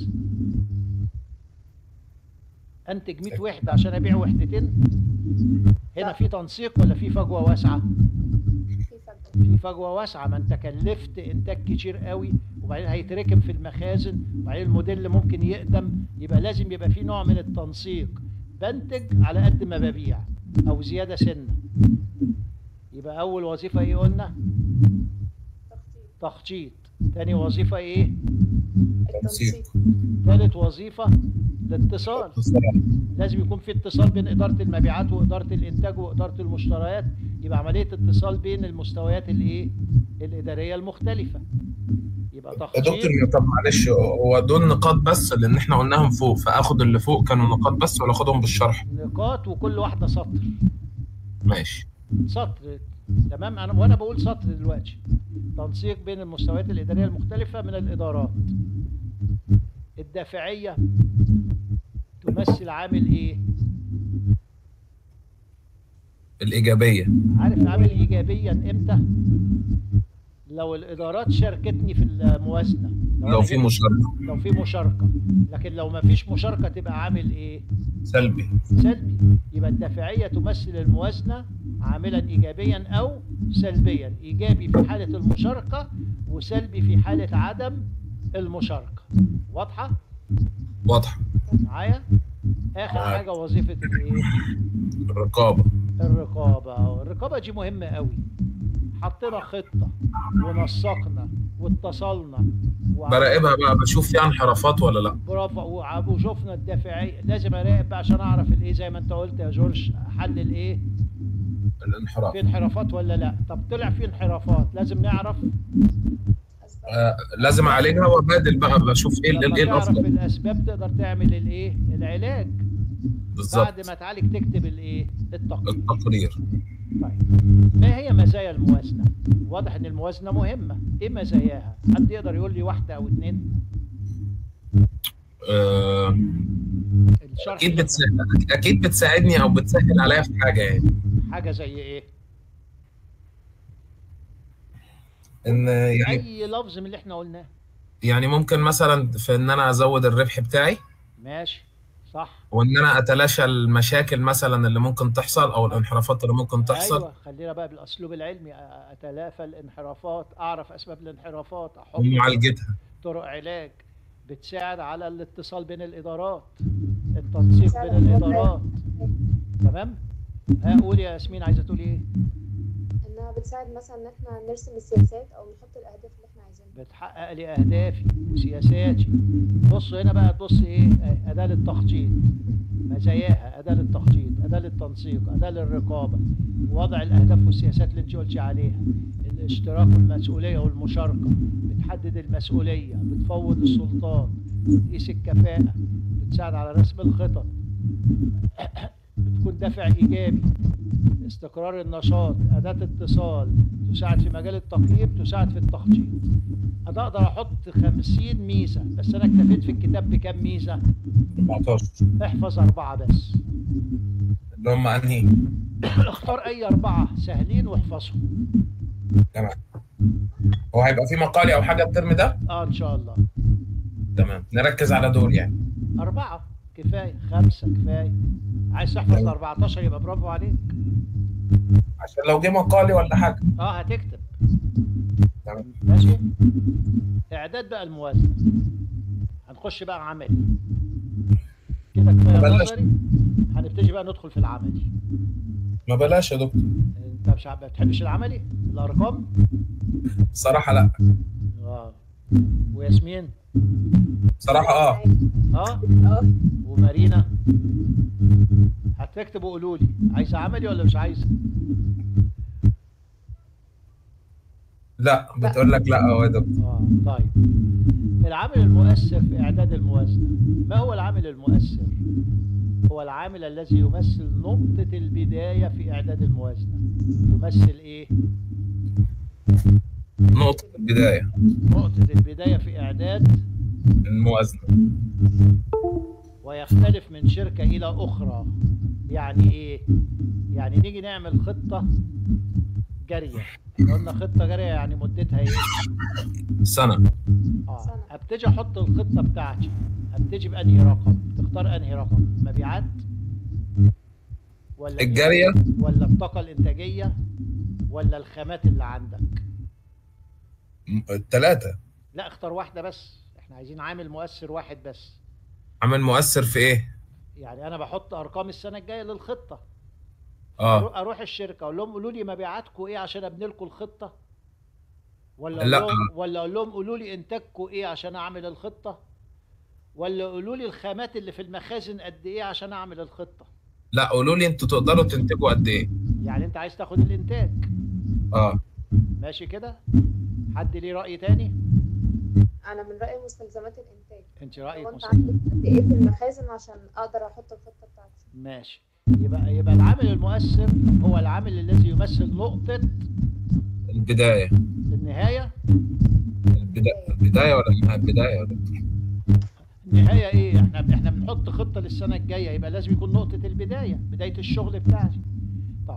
انتج مية وحده عشان ابيع وحدتين؟ هنا في تنسيق ولا في فجوه واسعه؟ في فجوه. في فجوه واسعه. ما انت كلفت انتاج كتير قوي وبعدين هيتركب في المخازن وبعدين الموديل ممكن يقدم، يبقى لازم يبقى في نوع من التنسيق. بنتج على قد ما ببيع او زياده سنه. يبقى اول وظيفه ايه قلنا؟ تخطيط. تخطيط. تاني وظيفه ايه؟ التنسيق. ثالث وظيفه الاتصال. لازم يكون في اتصال بين اداره المبيعات واداره الانتاج واداره المشتريات، يبقى عمليه اتصال بين المستويات الايه؟ الاداريه المختلفه. يبقى يا تخطيط. دكتور طب معلش، هو دول نقاط بس لأن احنا قلناهم فوق، فآخد اللي فوق كانوا نقاط بس ولا آخدهم بالشرح؟ نقاط وكل واحده سطر. ماشي. سطر. تمام. انا وانا بقول سطر دلوقتي. تنسيق بين المستويات الاداريه المختلفه من الادارات. الدافعيه تمثل عامل ايه؟ الإيجابية. عارف عامل ايجابيا امتى؟ لو الادارات شاركتني في الموازنه. لو أنا في جبت- مشاركة. لو في مشاركه. لكن لو ما فيش مشاركه تبقى عامل ايه؟ سلبي. سلبي. يبقى الدافعيه تمثل الموازنه عاملا ايجابيا او سلبيا. ايجابي في حاله المشاركه وسلبي في حاله عدم المشاركه. واضحه؟ واضحة. معايا؟ اخر معاك. حاجه وظيفه الايه؟ الرقابة. الرقابه. الرقابه دي مهمه قوي. حطينا خطه ونسقنا واتصلنا وع- براقبها بقى، بشوف فيها انحرافات ولا لا. برافو. وع- وشفنا الدافعيه. لازم اراقب بقى عشان اعرف الايه زي ما انت قلت يا جورج، احلل ايه؟ الانحراف. في انحرافات ولا لا؟ طب طلع في انحرافات لازم نعرف. أسباب. آه لازم اعالجها وابادل بقى، بشوف ايه لما ايه تعرف الافضل. الاسباب تقدر تعمل الايه؟ العلاج. بالظبط. بعد ما تعالج تكتب الايه؟ التقرير. التقرير. طيب ما هي مزايا الموازنه؟ واضح ان الموازنه مهمه. ايه مزاياها؟ حد يقدر يقول لي واحده او اتنين؟ آه الشرح اكيد اللي بتساعد، اكيد بتساعدني او بتسهل عليا في حاجه يعني. حاجه زي ايه؟ ان يعني اي لفظ من اللي احنا قلناه. يعني ممكن مثلا في ان انا ازود الربح بتاعي، ماشي. صح. وان انا اتلاشى المشاكل مثلا اللي ممكن تحصل او الانحرافات اللي ممكن تحصل. ايوه خلينا بقى بالاسلوب العلمي. أ- اتلافى الانحرافات، اعرف اسباب الانحرافات، احط ومعالجتها. طرق علاج. بتساعد على الاتصال بين الادارات، التنسيق بتساعد بين على الادارات. تمام. ها قول يا ياسمين، عايزه تقولي ايه؟ انها بتساعد مثلا ان احنا نرسم السياسات او نحط الاهداف اللي احنا عايزينها. بتحقق لي اهدافي وسياساتي. بصوا هنا بقى، تبص ايه؟ اداه التخطيط. مزاياها أداة للتخطيط، أداة للتنسيق، أداة للرقابة، وضع الأهداف والسياسات اللي أنت قلتي عليها، الاشتراك والمسؤولية والمشاركة، بتحدد المسؤولية، بتفوض السلطات، بتقيس الكفاءة، بتساعد على رسم الخطط، بتكون دافع إيجابي، استقرار النشاط، أداة اتصال، تساعد في مجال التقييم، تساعد في التخطيط. أنا أقدر أحط خمسين ميزة، بس أنا اكتفيت في الكتاب بكام ميزة؟ أربعتاشر. احفظ أربعة بس. اللي هم أنهي؟ اختار أي أربعة سهلين واحفظهم. تمام. هو هيبقى في مقالي أو حاجة الترم ده؟ اه إن شاء الله. تمام، نركز على دول يعني. أربعة كفاية، خمسة كفاية. عايز تحفظ أربعتاشر يبقى برافو عليك. عشان لو جه مقالي ولا حاجة. اه هتكتب. تمام. ماشي. إعداد بقى الموازنة. هنخش بقى عملي. كده كفاية بلاش. نظري. هنبتدي بقى ندخل في العملي. ما بلاش يا دكتور. أنت مش ما بتحبش العملي؟ الأرقام؟ بصراحة لا. اه. وياسمين؟ بصراحة اه. اه؟ اه ومارينا؟ هتكتبوا قولوا لي عايزة عملي ولا مش عايزة؟ لا بتقول لك لا اهو يا دكتور. اه طيب. العامل المؤثر في إعداد الموازنة. ما هو العامل المؤثر؟ هو العامل الذي يمثل نقطة البداية في إعداد الموازنة. يمثل إيه؟ نقطة البداية. نقطة البداية في إعداد الموازنة. ويختلف من شركة إلى أخرى. يعني إيه؟ يعني نيجي نعمل خطة جارية. قلنا خطة جارية يعني مدتها إيه؟ سنة. آه أبتدي أحط الخطة بتاعتي. أبتدي بأنهي رقم؟ تختار أنهي رقم؟ مبيعات؟ ولا الجارية؟ ولا الطاقة الإنتاجية؟ ولا الخامات اللي عندك؟ الثلاثة. لا اختار واحدة بس. احنا عايزين عامل مؤثر واحد بس. عامل مؤثر في ايه؟ يعني انا بحط ارقام السنة الجاية للخطة. اه. اروح الشركة اقول لهم قولوا لي مبيعاتكم ايه عشان ابني لكم الخطة؟ ولا لا. اقول لهم ولا اقول لهم قولوا لي انتاجكم ايه عشان اعمل الخطة؟ ولا قولوا لي الخامات اللي في المخازن قد ايه عشان اعمل الخطة؟ لا قولوا لي انتوا تقدروا تنتجوا قد ايه؟ يعني انت عايز تاخد الانتاج. اه. ماشي كده؟ حد ليه رأي تاني؟ انا من رايي مستلزمات الانتاج. انت رأيك هو انت مستلزم. عندك قد ايه في المخازن عشان اقدر احط الخطه بتاعتي. ماشي. يبقى يبقى العامل المؤثر هو العامل الذي يمثل نقطة البداية. النهاية. البداية البداية ولا النهاية؟ البداية يا دكتور. النهاية ايه؟ احنا احنا بنحط خطة للسنة الجاية، يبقى لازم يكون نقطة البداية، بداية الشغل بتاعتي. طب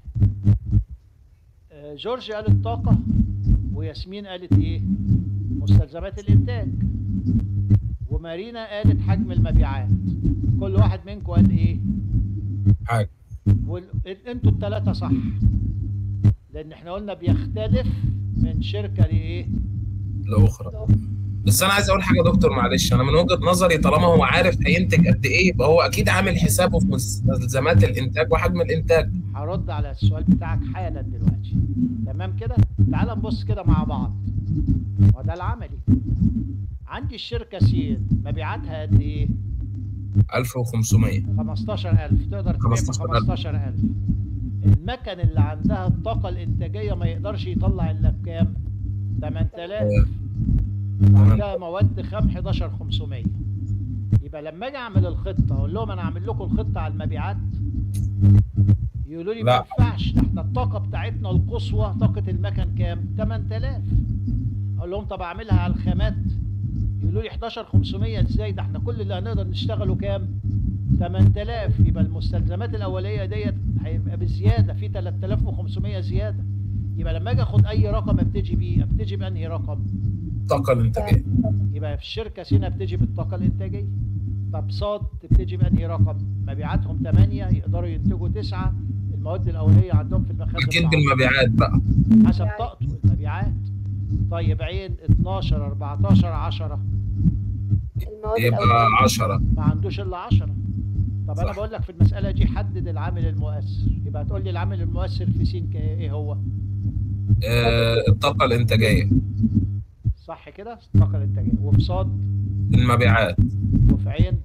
آه، جورج قال الطاقة، وياسمين قالت ايه؟ مستلزمات الانتاج، ومارينا قالت حجم المبيعات. كل واحد منكم قال ايه؟ حاجة. وانتوا الثلاثة صح، لان احنا قلنا بيختلف من شركة لايه؟ لأخرى. بس أنا عايز أقول حاجة يا دكتور معلش، أنا من وجهة نظري طالما هو عارف هينتج قد إيه يبقى هو أكيد عامل حسابه في مستلزمات الإنتاج وحجم الإنتاج. هرد على السؤال بتاعك حالا دلوقتي. تمام كده؟ تعال نبص كده مع بعض. وده العملي. عندي الشركة سين مبيعاتها قد إيه؟ ألف وخمسمية. خمستاشر ألف. تقدر تبيع ب خمستاشر ألف. المكن اللي عندها الطاقة الإنتاجية ما يقدرش يطلع إلا بكام؟ تمن تلاف. وعندها مواد خام حداشر خمسمية. يبقى لما أجي أعمل الخطة أقول لهم أنا أعمل لكم الخطة على المبيعات؟ يقولوا لي ما ينفعش، ده احنا الطاقة بتاعتنا القصوى طاقة المكن كام؟ تمن تلاف. أقول لهم طب أعملها على الخامات؟ يقولوا لي حداشر خمسمية ازاي؟ ده احنا كل اللي هنقدر نشتغله كام؟ تمن تلاف. يبقى المستلزمات الأولية ديت هيبقى بزيادة، في تلات آلاف وخمسمية زيادة. يبقى لما أجي آخد أي رقم أبتدي بيه، أبتدي بأنهي رقم؟ الطاقة الإنتاجية. يبقى في الشركة سينا بتجي بالطاقة الإنتاجية. طب صاد تبتدي بأنهي رقم؟ مبيعاتهم تمانية، يقدروا ينتجوا تسعة. المواد الأولية عندهم في المخازن أكيد بالمبيعات بقى حسب طاقته المبيعات. طيب عين اتناشر اربعتاشر عشرة. يبقى عشرة. ما عندوش إلا عشرة. طب صح. أنا بقول لك في المسألة دي حدد العامل المؤثر. يبقى هتقول لي العامل المؤثر في سين إيه هو؟ آه الطاقة الإنتاجية. صح كده؟ الطاقة الإنتاجية. وفي صاد؟ المبيعات. وفي عين؟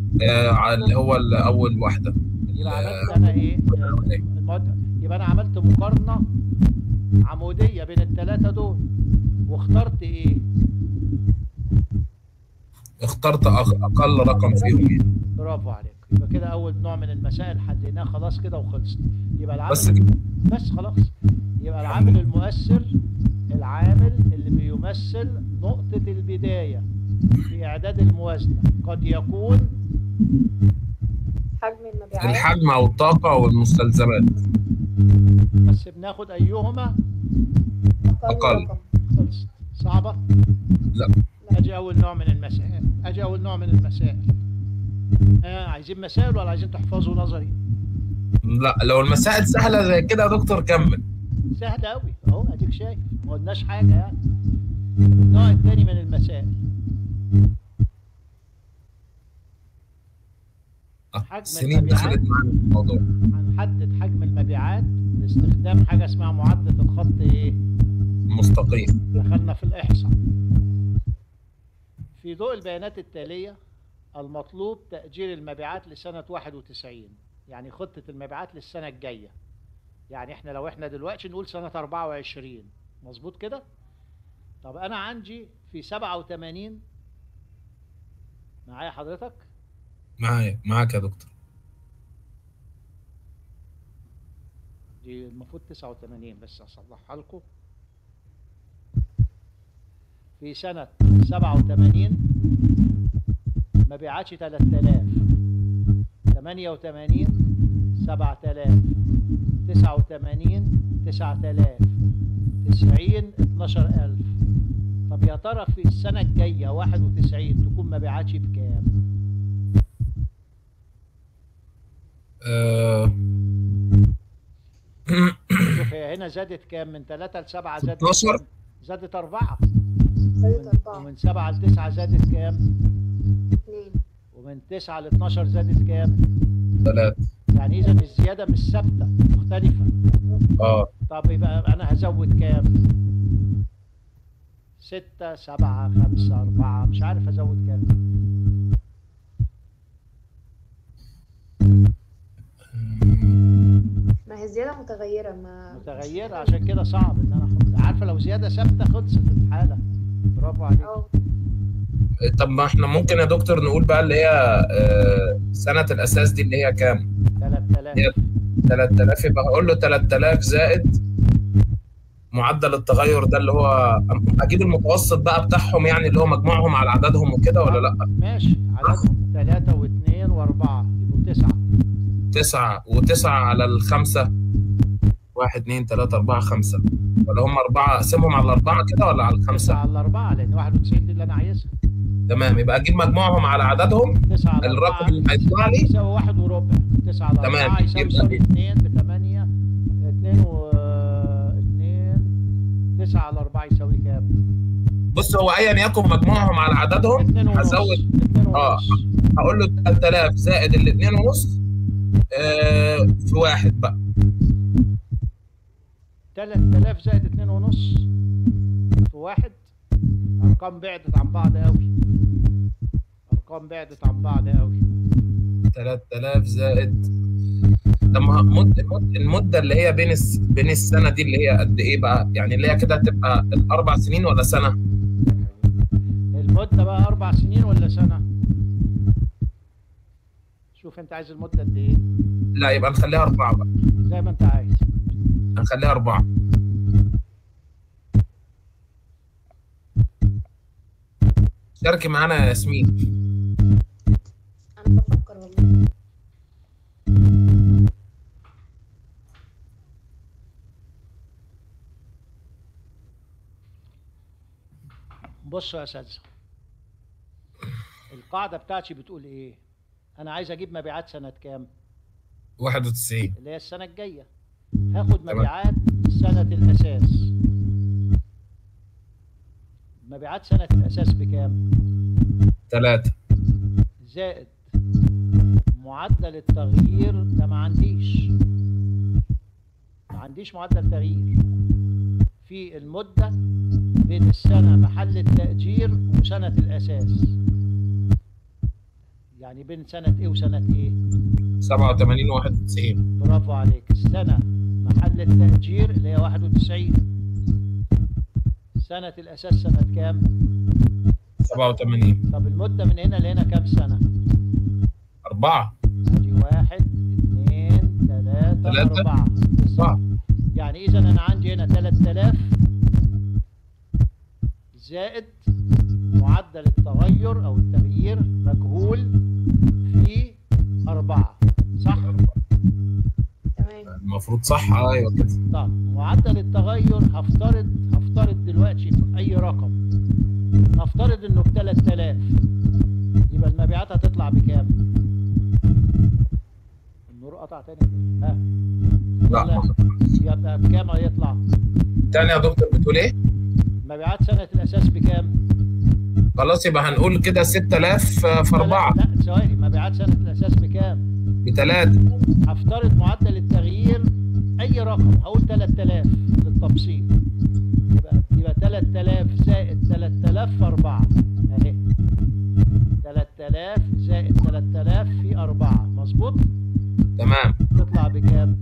آه على اللي هو ال- اول واحده. يبقى عملت انا ايه؟ المعد- يبقى انا عملت مقارنه عموديه بين الثلاثه دول، واخترت ايه؟ اخترت أق- اقل رقم فيهم يعني. برافو عليك. يبقى كده اول نوع من المسائل حليناه خلاص كده وخلص. يبقى العامل بس كده. بس خلاص. يبقى العامل المؤثر العامل اللي بيمثل نقطة البداية في إعداد الموازنة قد يكون حجم المبيعات. الحجم او الطاقه والمستلزمات. بس بناخد أيهما أقل. رقم. خلص. صعبة؟ لا. أجي أول نوع من المسائل أجي أول نوع من المسائل آه عايزين مسائل ولا عايزين تحفظوا نظري؟ لا، لو المسائل سهله زي كده يا دكتور كمل. سهل أوي أهو، أديك شايف ما قلناش حاجة يعني. النوع الثاني من المسائل حجم سنين المبيعات. دخلت معانا في الموضوع. هنحدد حجم المبيعات باستخدام حاجة اسمها معادلة الخط إيه؟ مستقيم. دخلنا في الإحصاء. في ضوء البيانات التالية المطلوب تأجيل المبيعات لسنة واحد وتسعين، يعني خطة المبيعات للسنة الجاية. يعني احنا لو احنا دلوقتي نقول سنة أربعة وعشرين، مظبوط كده؟ طب أنا عندي في سبعة وثمانين، معايا حضرتك؟ معايا معاك يا دكتور. دي المفروض تسعة وثمانين، بس أصلحها لكم. في سنة سبعة وثمانين مبيعاتي ثلاثة آلاف، ثمانية وثمانين سبعة آلاف، تسعة وثمانين تسعة آلاف، تسعين اثناشر ألف. طب يا ترى في السنة الجاية واحد وتسعين تكون مبيعاتي بكام؟ أه... شوف هي هنا زادت كام؟ من ثلاثة ل سبعة زادت ستاشر. كام؟ زادت أربعة. زادت أربعة. ومن سبعة ل تسعة زادت كام؟ اتنين. ومن تسعة ل اتناشر زادت كام؟ ثلاثة. يعني إذا الزيادة مش ثابتة، مختلفة. اه طب يبقى أنا هزود كام؟ ستة سبعة خمسة أربعة، مش عارف أزود كام. ما هي زيادة متغيرة. ما متغيرة، عشان كده صعب إن أنا أحط. عارفة لو زيادة ثابتة خلصت الحالة. برافو عليك. اه طب ما احنا ممكن يا دكتور نقول بقى اللي هي آه، سنة الأساس دي اللي هي كام؟ ثلاثة آلاف. هي ثلاثة آلاف، يبقى هقول له ثلاثة آلاف زائد معدل التغير ده اللي هو أجيب المتوسط بقى بتاعهم، يعني اللي هو مجموعهم على عددهم وكده ولا لأ؟ ماشي، عددهم ثلاثة واثنين وأربعة يبقوا تسعة. تسعة وتسعة على الخمسة، واحد اتنين تلاتة أربعة خمسة، ولا هم أربعة أقسمهم على الأربعة كده ولا على تسعة الخمسة؟ على الأربعة، لأن واحد وتسعين دي اللي أنا عايزها. تمام، يبقى أجيب مجموعهم على عددهم. تسعة على الرقم أربعة اللي هيطلع لي يساوي واحد وربع. تسعة على تمام، أربعة يساوي يبقى سوري اثنين بثمانية. اثنين و اثنين. تسعة على أربعة يساوي كام؟ بص، هو ايا يكن مجموعهم على عددهم اثنين ونص. هزود. اثنين اه ونص. هقول له ثلاثة آلاف زائد الاثنين ونص آه في واحد بقى. ثلاثة آلاف زائد اثنين ونص في واحد. أرقام بعدت عن بعض أوي. أرقام بعدت عن بعض أوي. ثلاثة آلاف زائد، لما مد... مد... المده اللي هي بين الس... بين السنه دي اللي هي قد ايه بقى؟ يعني اللي هي كده هتبقى الاربع سنين ولا سنه؟ المدة بقى أربع سنين ولا سنة؟ شوف أنت عايز المدة قد إيه؟ لا، يبقى نخليها اربعه بقى. زي ما أنت عايز. هنخليها اربعه. شاركي معانا يا ياسمين. أنا بفكر والله. بصوا يا أساتذة، القاعدة بتاعتي بتقول إيه؟ أنا عايز أجيب مبيعات سنة كام؟ واحد وتسعين. اللي هي السنة الجاية. هاخد مبيعات سنة الأساس. مبيعات سنة الأساس بكام؟ ثلاثة. زائد معدل التغيير. ده ما عنديش. ما عنديش معدل تغيير في المدة بين السنة محل التأجير وسنة الأساس. يعني بين سنة ايه وسنة ايه؟ سبعة وثمانين وواحد وتسعين. برافو عليك. السنة محل التأجير اللي هي واحد وتسعين. سنة الأساس سنة كام؟ سبعة وثمانين. طب المدة من هنا لهنا كام سنة؟ أربعة. ادي واحد اثنين ثلاثة ثلاثة. أربعة. أربعة. يعني إذا أنا عندي هنا ثلاثة آلاف زائد معدل التغير أو التغيير مجهول في أربعة، صح؟ تمام. المفروض صح. أيوه كده. طب معدل التغير هفترض هفترض دلوقتي أي رقم، هفترض إنه ب ثلاثة آلاف، يبقى المبيعات هتطلع بكام؟ النور قطع تاني. ها؟ لا ولا ما- يبقى بكام هيطلع؟ تاني يا دكتور بتقول إيه؟ مبيعات سنة الأساس بكام؟ خلاص يبقى هنقول كده ستة آلاف في أربعة. لا لا، ثواني، مبيعات سنة الأساس بكام؟ بثلاثة. هفترض معدل التغيير أي رقم، هقول ثلاثة آلاف للتبسيط. يبقى يبقى ثلاثة آلاف زائد ثلاثة آلاف في أربعة أهي. ثلاثة آلاف زائد ثلاثة آلاف في أربعة، مظبوط؟ تمام. تطلع بكام؟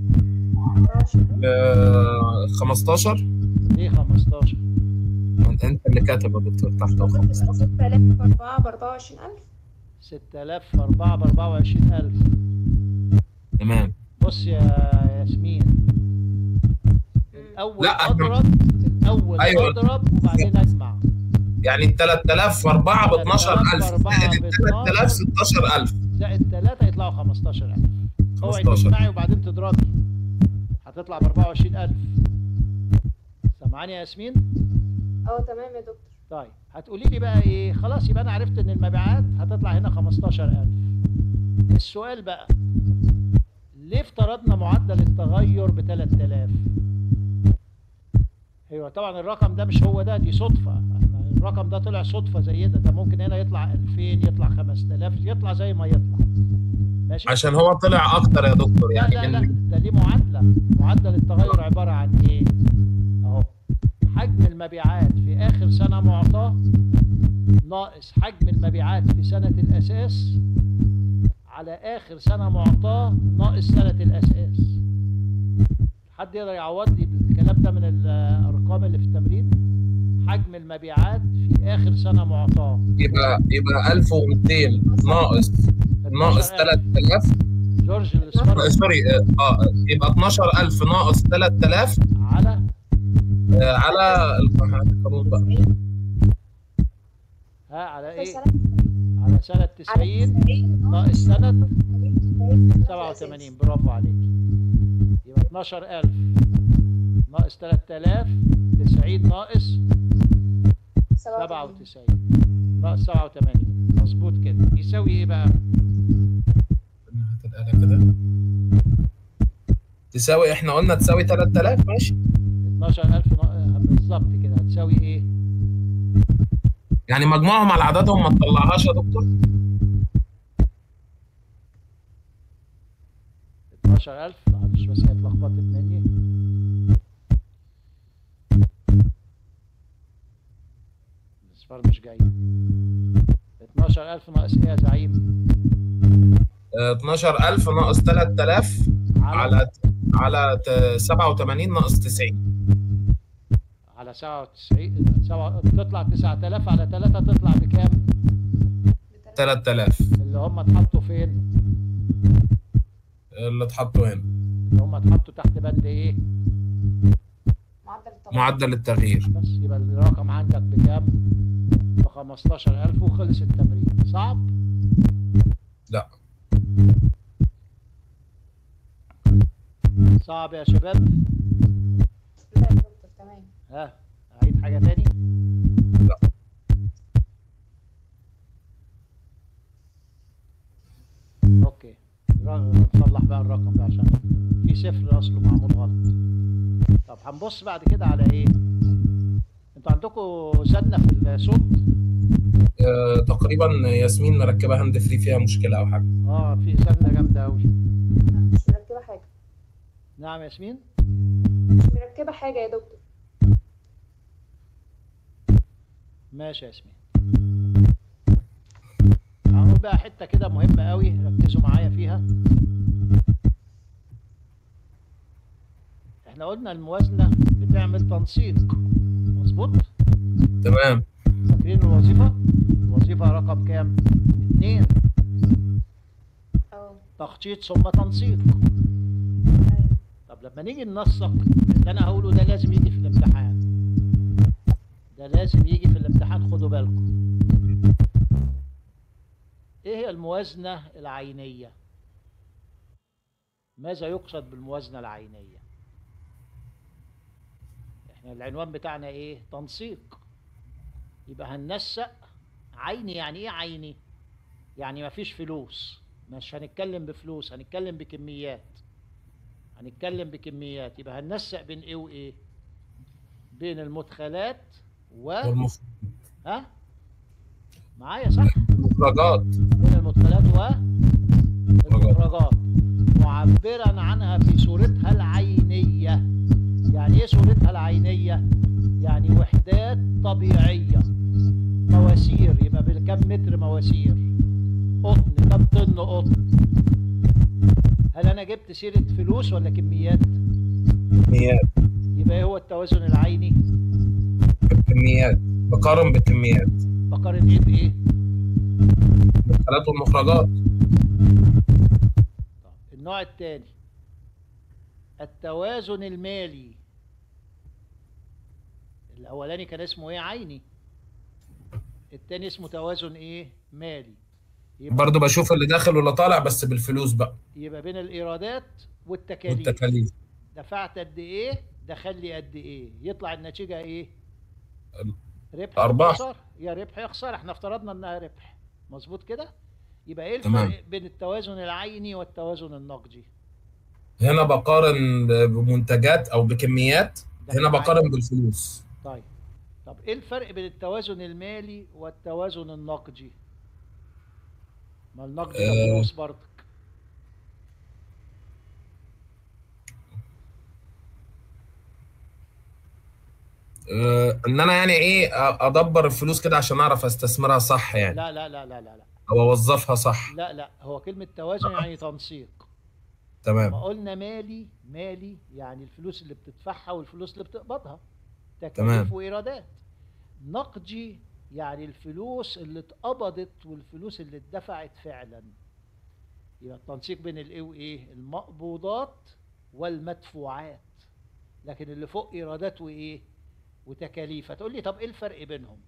آه، خمستاشر. ليه خمستاشر؟ أنت اللي كاتب يا دكتور تحت أهو خمستاشر. ستة آلاف في أربعة ب أربعة وعشرين ألف. ستة آلاف في أربعة ب أربعة وعشرين ألف. تمام. بص يا ياسمين، الأول لا، إحنا- أضرب الأول أيوة. أضرب وبعدين أجمع. يعني ال ثلاثة آلاف في أربعة ب اتناشر ألف زائد ال ثلاثة آلاف ستاشر ألف. زائد ثلاثة يطلعوا خمستاشر ألف. اوعي خمستاشر. تجمعي وبعدين تضربي، هتطلع ب أربعة وعشرين ألف. سامعاني يا ياسمين؟ اه تمام يا دكتور. طيب هتقولي لي بقى ايه؟ خلاص يبقى انا عرفت ان المبيعات هتطلع هنا خمستاشر ألف. السؤال بقى، ليه افترضنا معدل التغير ب ثلاثة آلاف؟ ايوه طبعا الرقم ده مش هو ده، دي صدفه. الرقم ده طلع صدفه زي ده، ده ممكن هنا يطلع ألفين، يطلع خمسة آلاف، يطلع زي ما يطلع. ماشي؟ عشان هو طلع أكتر يا دكتور لا يعني لا لا، من ده ليه معادله. معدل التغير عباره عن ايه؟ اهو، حجم المبيعات في اخر سنه معطاه ناقص حجم المبيعات في سنه الاساس على اخر سنه معطاه ناقص سنه الاساس. حد يقدر يعوض لي الكلام ده من الارقام اللي في التمرين؟ حجم المبيعات في اخر سنه معطاه. يبقى يبقى ألف ومئتين ناقص ناقص ثلاثة آلاف. جورج الاسمر. سوري اه يبقى اتناشر ألف ناقص ثلاثة آلاف على آه على القانون بقى. ها على ايه؟ سنة على سنه تسعين ناقص سنه سبعة وثمانين. برافو عليك. يبقى اتناشر ألف ناقص ثلاثة آلاف، تسعين ناقص سبعة وتسعين ناقص سبعة وثمانين، مظبوط كده. يساوي ايه بقى؟ هات الآلة كده. تساوي، احنا قلنا تساوي ثلاثة آلاف. ماشي. اتناشر ألف نا- بالظبط كده. هتساوي ايه؟ يعني مجموعهم على عددهم ما تطلعهاش يا دكتور؟ اتناشر ألف، معلش بس هي اتلخبطت مني. الاصفار مش جايه. اتناشر ألف ناقص ايه يا زعيم؟ آه، اتناشر ألف ناقص ثلاثة آلاف على على ت- سبعة وثمانين ناقص تسعين. على سبعة وتسعين، سبعة تطلع تسعة آلاف على ثلاثة تطلع بكام؟ ثلاثة آلاف اللي هم اتحطوا فين؟ اللي اتحطوا هنا. اللي هم اتحطوا تحت بند ايه؟ معدل التغير. معدل التغيير. بس يبقى الرقم عندك بكام؟ ب خمستاشر ألف وخلص التمرين. صعب؟ لا. صعب يا شباب؟ لا يا دكتور تمام. ها أعيد حاجة تاني؟ لا. أوكي، نصلح بقى الرقم ده عشان في صفر أصله معمول غلط. طب هنبص بعد كده على إيه؟ أنتوا عندكم زنة في الصوت؟ آه، تقريبا ياسمين مركبه هاند فري فيها مشكله او حاجه. آه في زنة جامدة أوي. مش مركبة حاجة. نعم ياسمين؟ مش مركبة حاجة يا دكتور. ماشي يا ياسمين. أهو هنقول بقى حته كده مهمه قوي، ركزوا معايا فيها. احنا قلنا الموازنه بتعمل تنسيق، مظبوط؟ تمام. فاكرين الوظيفه؟ الوظيفه رقم كام؟ اتنين. اه تخطيط ثم تنسيق. ايوه. طب لما نيجي ننسق، اللي انا هقوله ده لازم يجي في الامتحان، ده لازم يجي في الامتحان، خدوا بالكم. ايه هي الموازنة العينية؟ ماذا يقصد بالموازنة العينية؟ احنا العنوان بتاعنا ايه؟ تنسيق. يبقى هننسق عيني. يعني ايه عيني؟ يعني مفيش فلوس، مش هنتكلم بفلوس، هنتكلم بكميات، هنتكلم بكميات. يبقى هننسق بين ايه وايه؟ بين المدخلات و والمخ- ها معايا صح؟ المخرجات. بين المدخلات والمخرجات، معبرا عنها في صورتها العينية. يعني ايه صورتها العينية؟ يعني وحدات طبيعية، مواسير. يبقى بكم متر مواسير؟ قطن، كم طن قطن؟ هل انا جبت سيرة فلوس ولا كميات؟ كميات. يبقى ايه هو التوازن العيني؟ بالكميات، بقارن بالكميات. بقارن ايه بايه؟ المدخلات والمخرجات. طب النوع الثاني التوازن المالي. الاولاني كان اسمه ايه؟ عيني. الثاني اسمه توازن ايه؟ مالي. يبقى برضو بشوف اللي داخل واللي طالع بس بالفلوس بقى. يبقى بين الايرادات والتكاليف. والتكاليف. دفعت قد ايه، دخل لي قد ايه، يطلع النتيجه ايه؟ ربح أرباح. يا خساره، يا ربح يا خساره. احنا افترضنا انها ربح، مظبوط كده؟ يبقى ايه الفرق تمام. بين التوازن العيني والتوازن النقدي؟ هنا بقارن بمنتجات او بكميات، ده هنا كده بقارن عيني. بالفلوس. طيب، طب ايه الفرق بين التوازن المالي والتوازن النقدي؟ ما النقد ده آه فلوس برضك. آه ان انا يعني ايه ادبر الفلوس كده عشان اعرف استثمرها صح يعني، لا لا لا لا لا لا او اوظفها صح. لا لا هو كلمة توازن يعني تنسيق. ما تمام. قلنا مالي، مالي يعني الفلوس اللي بتدفعها والفلوس اللي بتقبضها، تكاليف تمام. وإيرادات. نقدي يعني الفلوس اللي اتقبضت والفلوس اللي اتدفعت فعلا. يبقى التنسيق بين الايه وايه؟ المقبوضات والمدفوعات. لكن اللي فوق ايرادات وايه؟ وتكاليف. هتقول لي طب ايه الفرق بينهم؟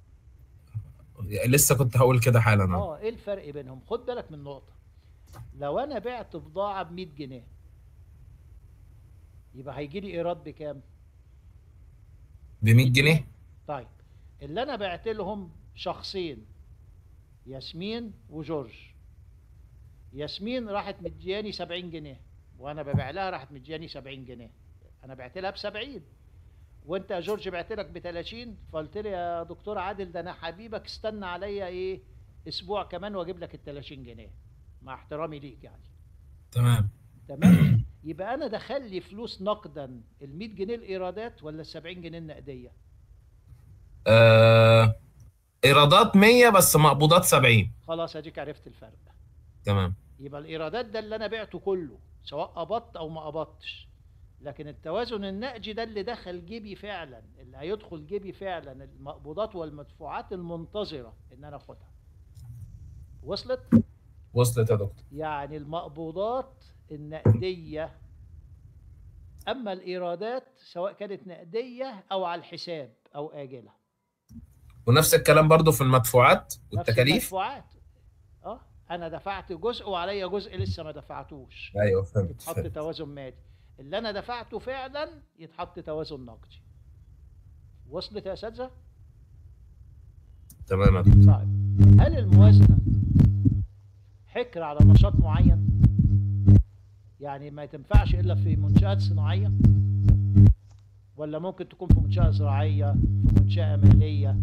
لسه كنت هقول كده حالا. اه ايه الفرق بينهم؟ خد بالك من نقطة. لو انا بعت بضاعة ب مية جنيه، يبقى هيجي لي ايراد بكام؟ ب مية جنيه. طيب اللي انا بعت لهم شخصين، ياسمين وجورج. ياسمين راحت مدياني سبعين جنيه، وانا ببيع لها راحت مدياني سبعين جنيه. انا بعت لها ب سبعين، وانت يا جورج بعت لك ب تلاتين. فقلت لي يا دكتور عادل ده انا حبيبك، استنى عليا ايه اسبوع كمان واجيب لك ال تلاتين جنيه، مع احترامي ليك يعني. تمام. تمام. يبقى انا دخل لي فلوس نقدا ال مية جنيه الايرادات ولا ال سبعين جنيه النقديه؟ آه ايرادات مية بس مقبوضات سبعين. خلاص اديك عرفت الفرق. تمام. يبقى الايرادات ده اللي انا بعته كله، سواء قبضت او ما قبضتش. لكن التوازن النقدي ده اللي دخل جيبي فعلا، اللي هيدخل جيبي فعلا، المقبوضات والمدفوعات المنتظره ان انا اخدها. وصلت؟ وصلت يا دكتور. يعني المقبوضات النقديه، اما الايرادات سواء كانت نقديه او على الحساب او اجله. ونفس الكلام برضو في المدفوعات نفس والتكاليف. المدفوعات. اه انا دفعت جزء وعليا جزء لسه ما دفعتوش، ايوه فهمت يتحط فهمت. توازن مالي. اللي انا دفعته فعلا يتحط توازن نقدي. وصلت يا اساتذه؟ تمام يا دكتور. طيب هل الموازنه حكر على نشاط معين؟ يعني ما تنفعش الا في منشآت صناعيه، ولا ممكن تكون في منشأة زراعيه، في منشأة ماليه؟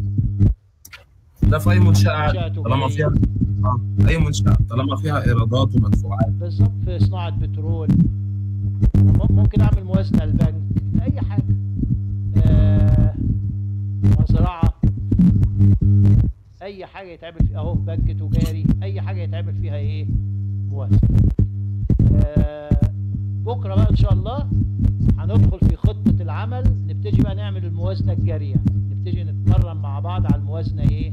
ده في اي منشأة منشأة طالما تجارية. فيها آه. اي منشأة طالما فيها ايرادات ومدفوعات. بالظبط. في صناعه بترول ممكن اعمل موازنه البنك، اي حاجه. آه، مزرعه، اي حاجه يتعمل فيها اهو بنك تجاري، اي حاجه يتعمل فيها ايه موازنه. آه بكره بقى ان شاء الله هندخل في خطه العمل، نبتدي بقى نعمل الموازنه الجاريه، نبتدي نتمرن مع بعض على الموازنه ايه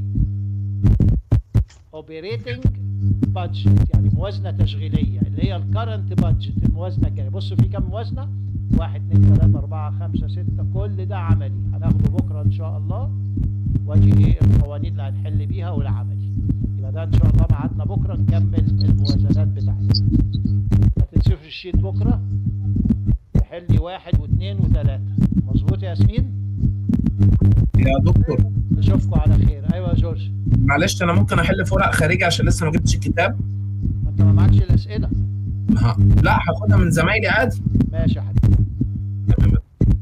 اوبريتنج بادجت، يعني موازنه تشغيليه اللي هي الكرنت بادجت، الموازنه الجاريه. بصوا في كام موازنه، واحد اتنين تلاته اربعه خمسه سته، كل ده عملي هناخده بكره ان شاء الله، وادي ايه القوانين اللي هنحل بيها والعملي. يبقى ده ان شاء الله ميعادنا بكره نكمل الموازنات بتاعتنا. ما تنسوش الشيت بكره تحلي واحد واثنين وثلاثه، مظبوط يا ياسمين؟ يا دكتور نشوفكم على خير. ايوه يا جورج. معلش انا ممكن احل في ورق خارجي عشان لسه ما جبتش الكتاب؟ ما انت ما معكش الاسئله. ها. لا هاخدها من زمايلي عادي. ماشي يا حبيبي. تمام.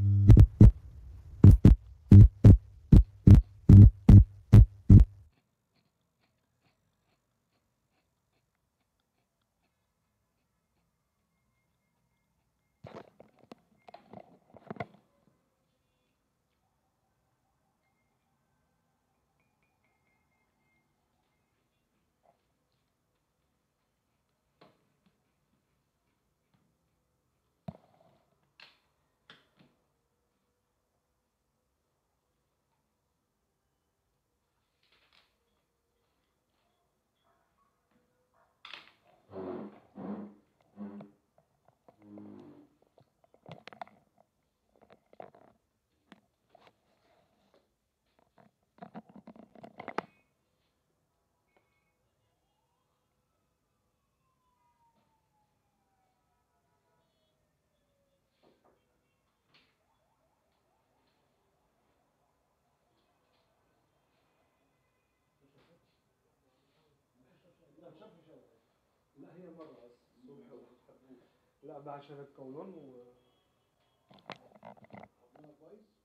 لا هي مرة بس الصبح وبتحبوه. لا ده عشان القولون و كويس.